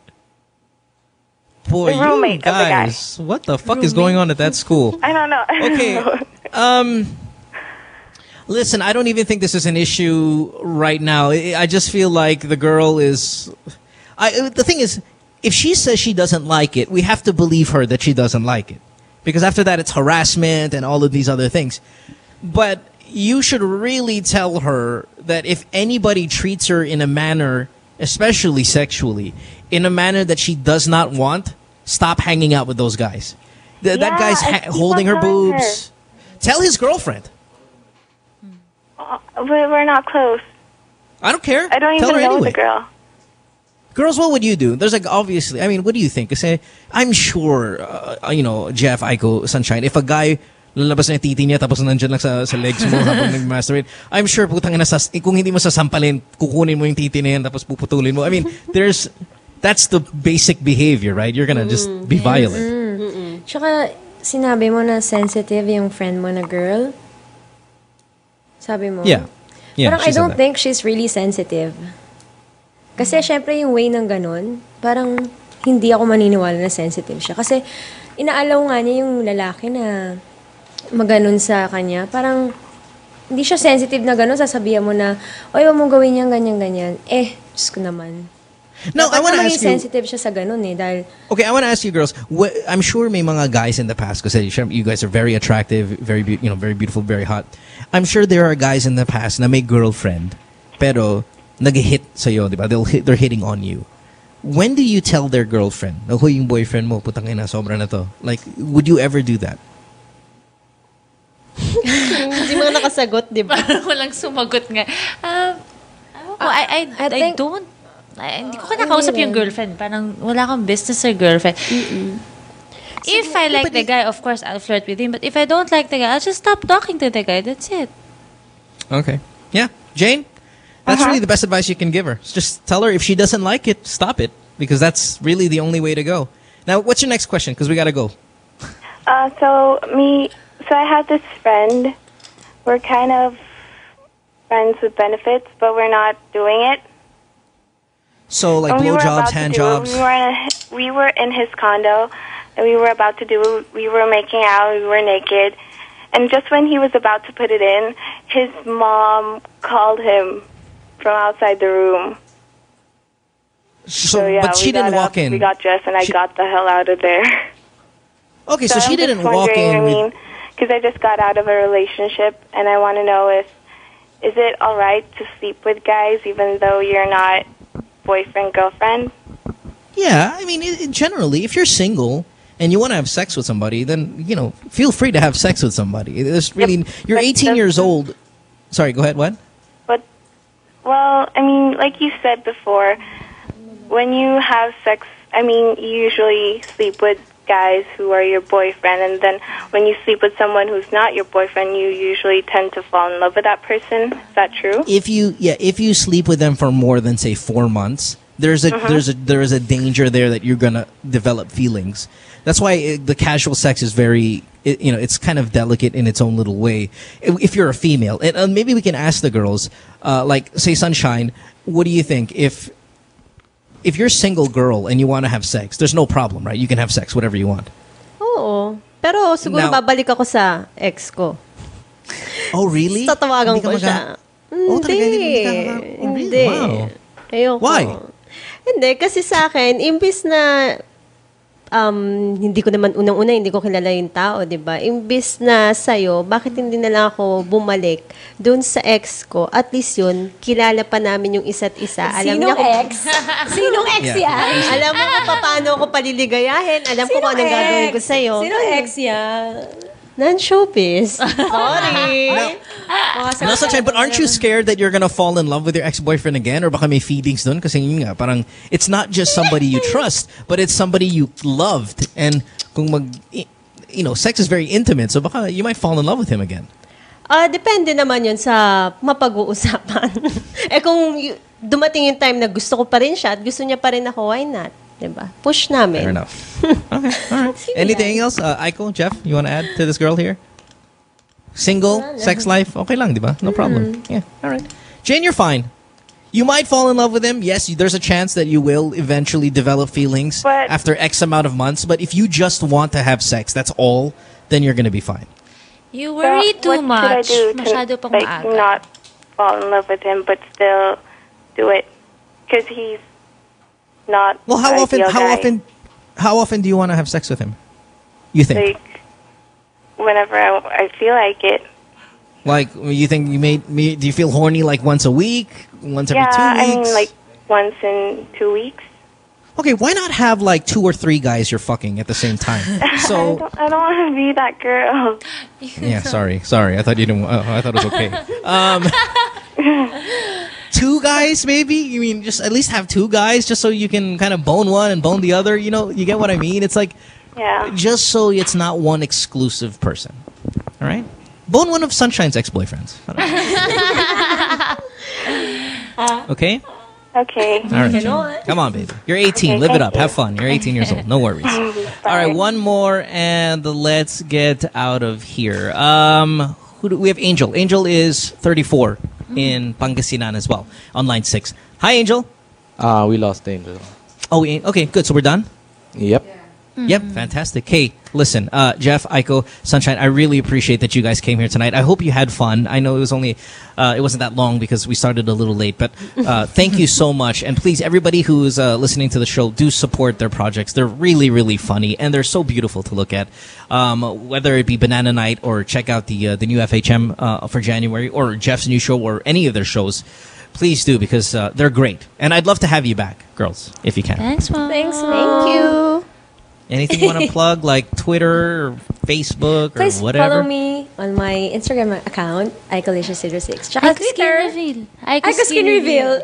boy, the roommate you of the guy. guys, what the fuck is going on at that school? I don't know. I don't Okay. know. Um, listen, I don't even think this is an issue right now. I I just feel like the girl is... I, the thing is, if she says she doesn't like it, we have to believe her that she doesn't like it. Because after that, it's harassment and all of these other things. But you should really tell her that if anybody treats her in a manner, especially sexually, in a manner that she does not want, stop hanging out with those guys. Th- Yeah, that guy's I ha- keep holding on her telling boobs. Tell his girlfriend. Uh, we're we're not close. I don't care. I don't Tell even her know anyway. the girl. Girls, what would you do? There's like, obviously, I mean, what do you think? Kasi I'm sure, uh, you know, Jef, Aiko, Sunshine, if a guy lalabas na yung titi niya tapos nandyan lang sa, sa legs mo habang nag-masturbate, I'm sure, putang ina, sas, eh, kung hindi mo sasampalin, kukunin mo yung titi na yan tapos puputulin mo. I mean, there's, that's the basic behavior, right? You're gonna just be violent. Mm. Tsaka, sinabi mo na sensitive yung friend mo na girl. Sabi mo? Yeah. Yeah, parang she I said don't that. think she's really sensitive. Kasi syempre yung way ng ganun, parang hindi ako maniniwala na sensitive siya. Kasi inaalaw nga niya yung lalaki na maganon sa kanya. Parang hindi siya sensitive na ganun. Sasabihan mo na, oy, huwag mong gawin yan, ganyan-ganyan. Eh, Diyos ko naman. No, I want to ask you. sensitive siya sa ganun eh. Dahil, Okay, I want to ask you girls. What, I'm sure may mga guys in the past kasi you guys are very attractive, very be- you know, very beautiful, very hot. I'm sure there are guys in the past na may girlfriend, pero nag-hit sa'yo, di ba? They'll hit, they're hitting on you. When do you tell their girlfriend, oh, yung boyfriend mo, putang ina, sobra na to? Like, would you ever do that? Hindi mo nakasagot, di ba? Parang walang sumagot nga. Um, I, I, I, I, I don't, I, hindi ko kinakausap yung girlfriend. Parang wala akong business or girlfriend. If I like the guy, of course, I'll flirt with him. But if I don't like the guy, I'll just stop talking to the guy. That's it. Okay. Yeah. Jane? That's Uh-huh. really the best advice you can give her. Just tell her if she doesn't like it, stop it. Because that's really the only way to go. Now, what's your next question? Because we got to go. Uh, so me, so I have this friend. We're kind of friends with benefits, but we're not doing it. So, like And we were blowjobs, about to hand do- jobs. We were in a, we were in his condo, and we were about to do. We were making out. We were naked, and just when he was about to put it in, his mom called him from outside the room. So, yeah, but she we didn't got walk up, in. We got dressed, and I She- got the hell out of there. Okay, so, she I'm didn't just walk wondering, in I with... mean, because I just got out of a relationship, and I want to know if is it all right to sleep with guys even though you're not boyfriend girlfriend? Yeah, I mean, it, it- generally, if you're single and you want to have sex with somebody, then, you know, feel free to have sex with somebody. It's really... You're but eighteen does- years old. Sorry, go ahead, what? But, well, I mean, like you said before, when you have sex, I mean, you usually sleep with guys who are your boyfriend, and then when you sleep with someone who's not your boyfriend, you usually tend to fall in love with that person. Is that true? If you, yeah, if you sleep with them for more than, say, four months, there's a, Mhm. there's a, there is a danger there that you're going to develop feelings. That's why it, the casual sex is very, it, you know, it's kind of delicate in its own little way. If, if you're a female, and uh, maybe we can ask the girls, uh, like, say, Sunshine, what do you think? If, if you're a single girl and you want to have sex, there's no problem, right? You can have sex, whatever you want. Oo. Pero siguro Now- babalik ako sa ex ko. Oh, really? Tatawagan Hindi ka ko maga- siya. Oh, talaga, hindi- hindi ka- Hindi. oh, really? Hindi. Wow. Ayoko. Why? Hindi, kasi sa akin, imbis na um, hindi ko naman unang-una, hindi ko kilala yung tao, di ba? Imbis na sa'yo, bakit hindi na lang ako bumalik doon sa ex ko? At least yun, kilala pa namin yung isa't isa. Alam niya Sinong kung- ex? Sinong ex Yeah. yan? Alam mo kung paano ako paliligayahin. Alam ko kung anong gagawin ko sa'yo. Sinong ex yan? Non-showbiz. Sorry. No, Sunshine, but aren't you scared that you're gonna fall in love with your ex-boyfriend again, or baka may feelings dun? Kasi yun nga, parang it's not just somebody you trust, but it's somebody you loved, and kung mag, you know, sex is very intimate, so baka you might fall in love with him again. Ah, depende naman yun sa mapag-uusapan. eh kung y- dumating yung time na gusto ko pa rin siya at gusto niya pa rin ako, why not? Diba? Push namin. Fair enough. Okay, all right. Anything else? Uh, Aiko, Jeff, you want to add to this girl here? Single, sex life, okay lang, diba? No problem. Mm. Yeah, all right. Jane, you're fine. You might fall in love with him. Yes, there's a chance that you will eventually develop feelings but, after X amount of months. But if you just want to have sex, that's all, then you're going to be fine. You worry so too much. What should I do Masyado to pang like, maaga. not fall in love with him, but still do it? Because he's not Well, how an often, ideal how guy. often, how often do you want to have sex with him? You think? Like, whenever I, I feel like it. Like, you think you made me, do you feel horny like once a week? Once every yeah, two I weeks? mean, like, once in two weeks. Okay, why not have like two or three guys you're fucking at the same time? I So, don't, I don't want to be that girl. yeah, sorry, sorry. I thought you didn't, oh, I thought it was okay. Um, two guys, maybe? You mean just at least have two guys just so you can kind of bone one and bone the other? You know, you get what I mean? It's like, yeah. just so it's not one exclusive person. All right? Bone one of Sunshine's ex-boyfriends. Okay? Okay. All right. Come on, baby. You're eighteen. Okay, Live it thank up. you. Have fun. You're eighteen years old. No worries. All right, one more, and let's get out of here. Um, who do, we have Angel. Angel is thirty-four in Pangasinan as well, on line six. Hi, Angel. Uh, we lost Angel. Oh, we, okay, good. So we're done? Yep. Yep, fantastic. Hey, listen, uh, Jeff, Aiko, Sunshine, I really appreciate that you guys came here tonight. I hope you had fun. I know it was only, uh, it wasn't that long because we started a little late, but uh, thank you so much. And please, everybody who's uh, listening to the show, do support their projects. They're really, really funny, and they're so beautiful to look at. Um, whether it be Banana Night or check out the uh, the new F H M uh, for January, or Jeff's new show, or any of their shows, please do, because uh, they're great. And I'd love to have you back, girls, if you can. Thanks, Mom. Thanks, Thank you. Anything you want to plug, like Twitter or Facebook or Please whatever? follow me on my Instagram account, Aiko zero six. Tsaka Aiko Twitter. Skin Reveal. Aiko, Aiko Skin, Skin Reveal.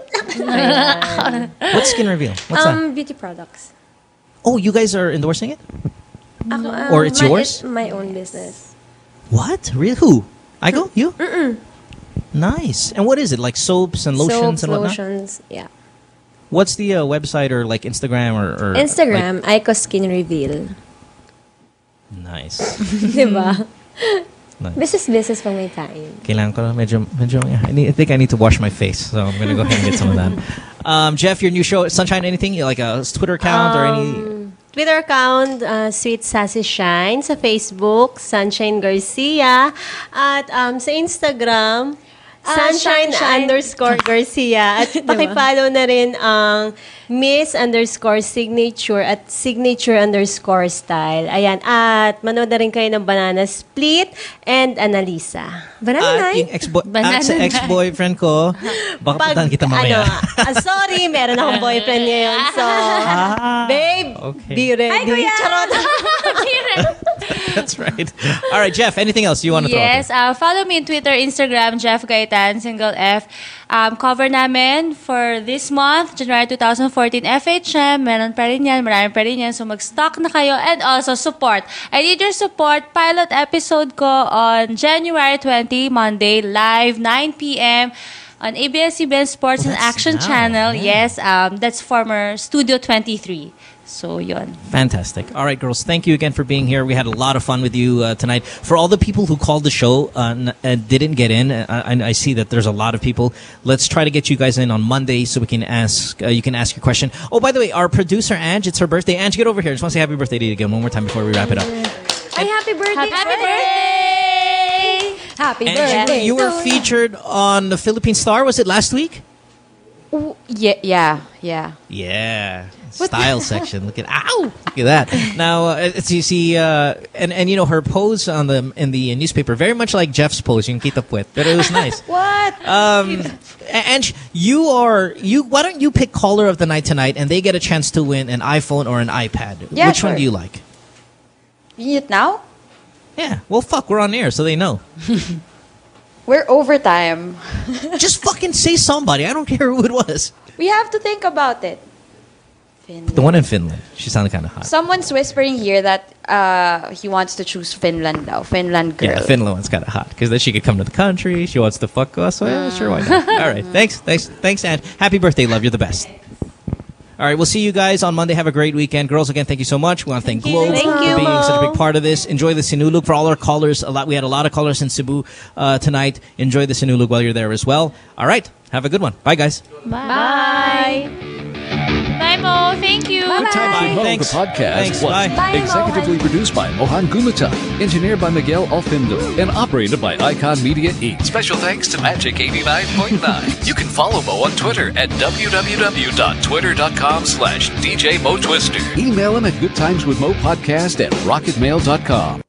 Ayan. What's Skin Reveal? What's um, that? Beauty products. Oh, you guys are endorsing it? Ako, um, Or it's my, yours? It's my own business. What? Really? Who? Aiko? You? Mm-mm. Nice. And what is it? Like soaps and lotions Soaps, and whatnot? lotions, yeah. What's the uh, website or like Instagram or, or Instagram, Aiko Skin Reveal. Like, nice. Diba? Nice. Business, business pang may time. Kailangan ko na medyo, medyo, I, need, I think I need to wash my face, so I'm going to go ahead and get some of that. Um, Jeff, your new show, Sunshine, anything? Like a Twitter account or any... Um, Twitter account, uh, Sweet Sassy Shine. Sa Facebook, Sunshine Garcia. At um, sa Instagram, Ah, Sunshine Sunshine. underscore Garcia. At pakipollow na rin ang Miss underscore Signature at Signature underscore Style. Ayan. At manood na rin kayo ng Banana Split and Annalisa. Banana At Night? yung ex-boy, Banana at sa Night. ex-boyfriend ko, baka puntahan kita mamaya. Ano, ah, sorry, meron akong boyfriend ngayon. So, babe, okay. be ready. Hi, Kuya! Charot. That's right. All right, Jeff, anything else you want to throw out Yes, uh, follow me on Twitter, Instagram, Jef Gaitan, single F. Um, cover namin for this month, January twenty fourteen, F H M. Meron pa rin yan, marami pa rin yan. So mag-stock na kayo. And also support. I need your support. Pilot episode ko on January twentieth, Monday, live, nine p.m. on A B S C B N Sports Oh, and that's Action now, Channel. yeah. Yes, um, that's former Studio twenty-three. So, yun. Fantastic. All right, girls. Thank you again for being here. We had a lot of fun with you uh, tonight. For all the people who called the show uh, n- uh, didn't get in, uh, I, I see that there's a lot of people. Let's try to get you guys in on Monday so we can ask. Uh, you can ask your question. Oh, by the way, our producer Ange, it's her birthday. Ange, get over here. I just want to say happy birthday to you again one more time before we wrap it up. Ay, happy birthday. Happy birthday! Happy Ange, birthday. you were featured on the Philippine Star. Was it last week? Yeah, yeah, yeah. Yeah. Style section. Look at ow! Look at that. Now, uh, it's, you see, uh, and and you know her pose on the in the newspaper, very much like Jeff's pose. You can keep up with, but it was nice. What? Um, and you are you. Why don't you pick caller of the night tonight, and they get a chance to win an iPhone or an iPad? Yeah, Which one sure. do you like? You need it now? Yeah. Well, fuck, we're on air, so they know. We're overtime. Just fucking say somebody. I don't care who it was. We have to think about it. The one in Finland. She sounded kind of hot. Someone's whispering here that uh, he wants to choose Finland now. Finland girl. Yeah, Finland one's kind of hot because then she could come to the country. She wants to fuck us. So yeah, sure, why not? All right, thanks, thanks, thanks, and happy birthday, love. You're the best. All right, we'll see you guys on Monday. Have a great weekend. Girls, again, thank you so much. We want to thank, Globe Thank for you, being Mo. such a big part of this. Enjoy the Sinulog for all our callers. A lot. We had a lot of callers in Cebu uh, tonight. Enjoy the Sinulog while you're there as well. All right, have a good one. Bye, guys. Bye. Bye, Mo. Thank you. Good Times with Mo, Thanks. the podcast, Thanks. was Bye. Bye, executively produced by Mohan Gumata, engineered by Miguel Alfindo, and operated by Icon Media Incorporated. Special thanks to Magic eighty-nine point nine. You can follow Mo on Twitter at w w w dot twitter dot com slash D J Mo Twister. Email him at goodtimeswithmopodcast at rocketmail dot com.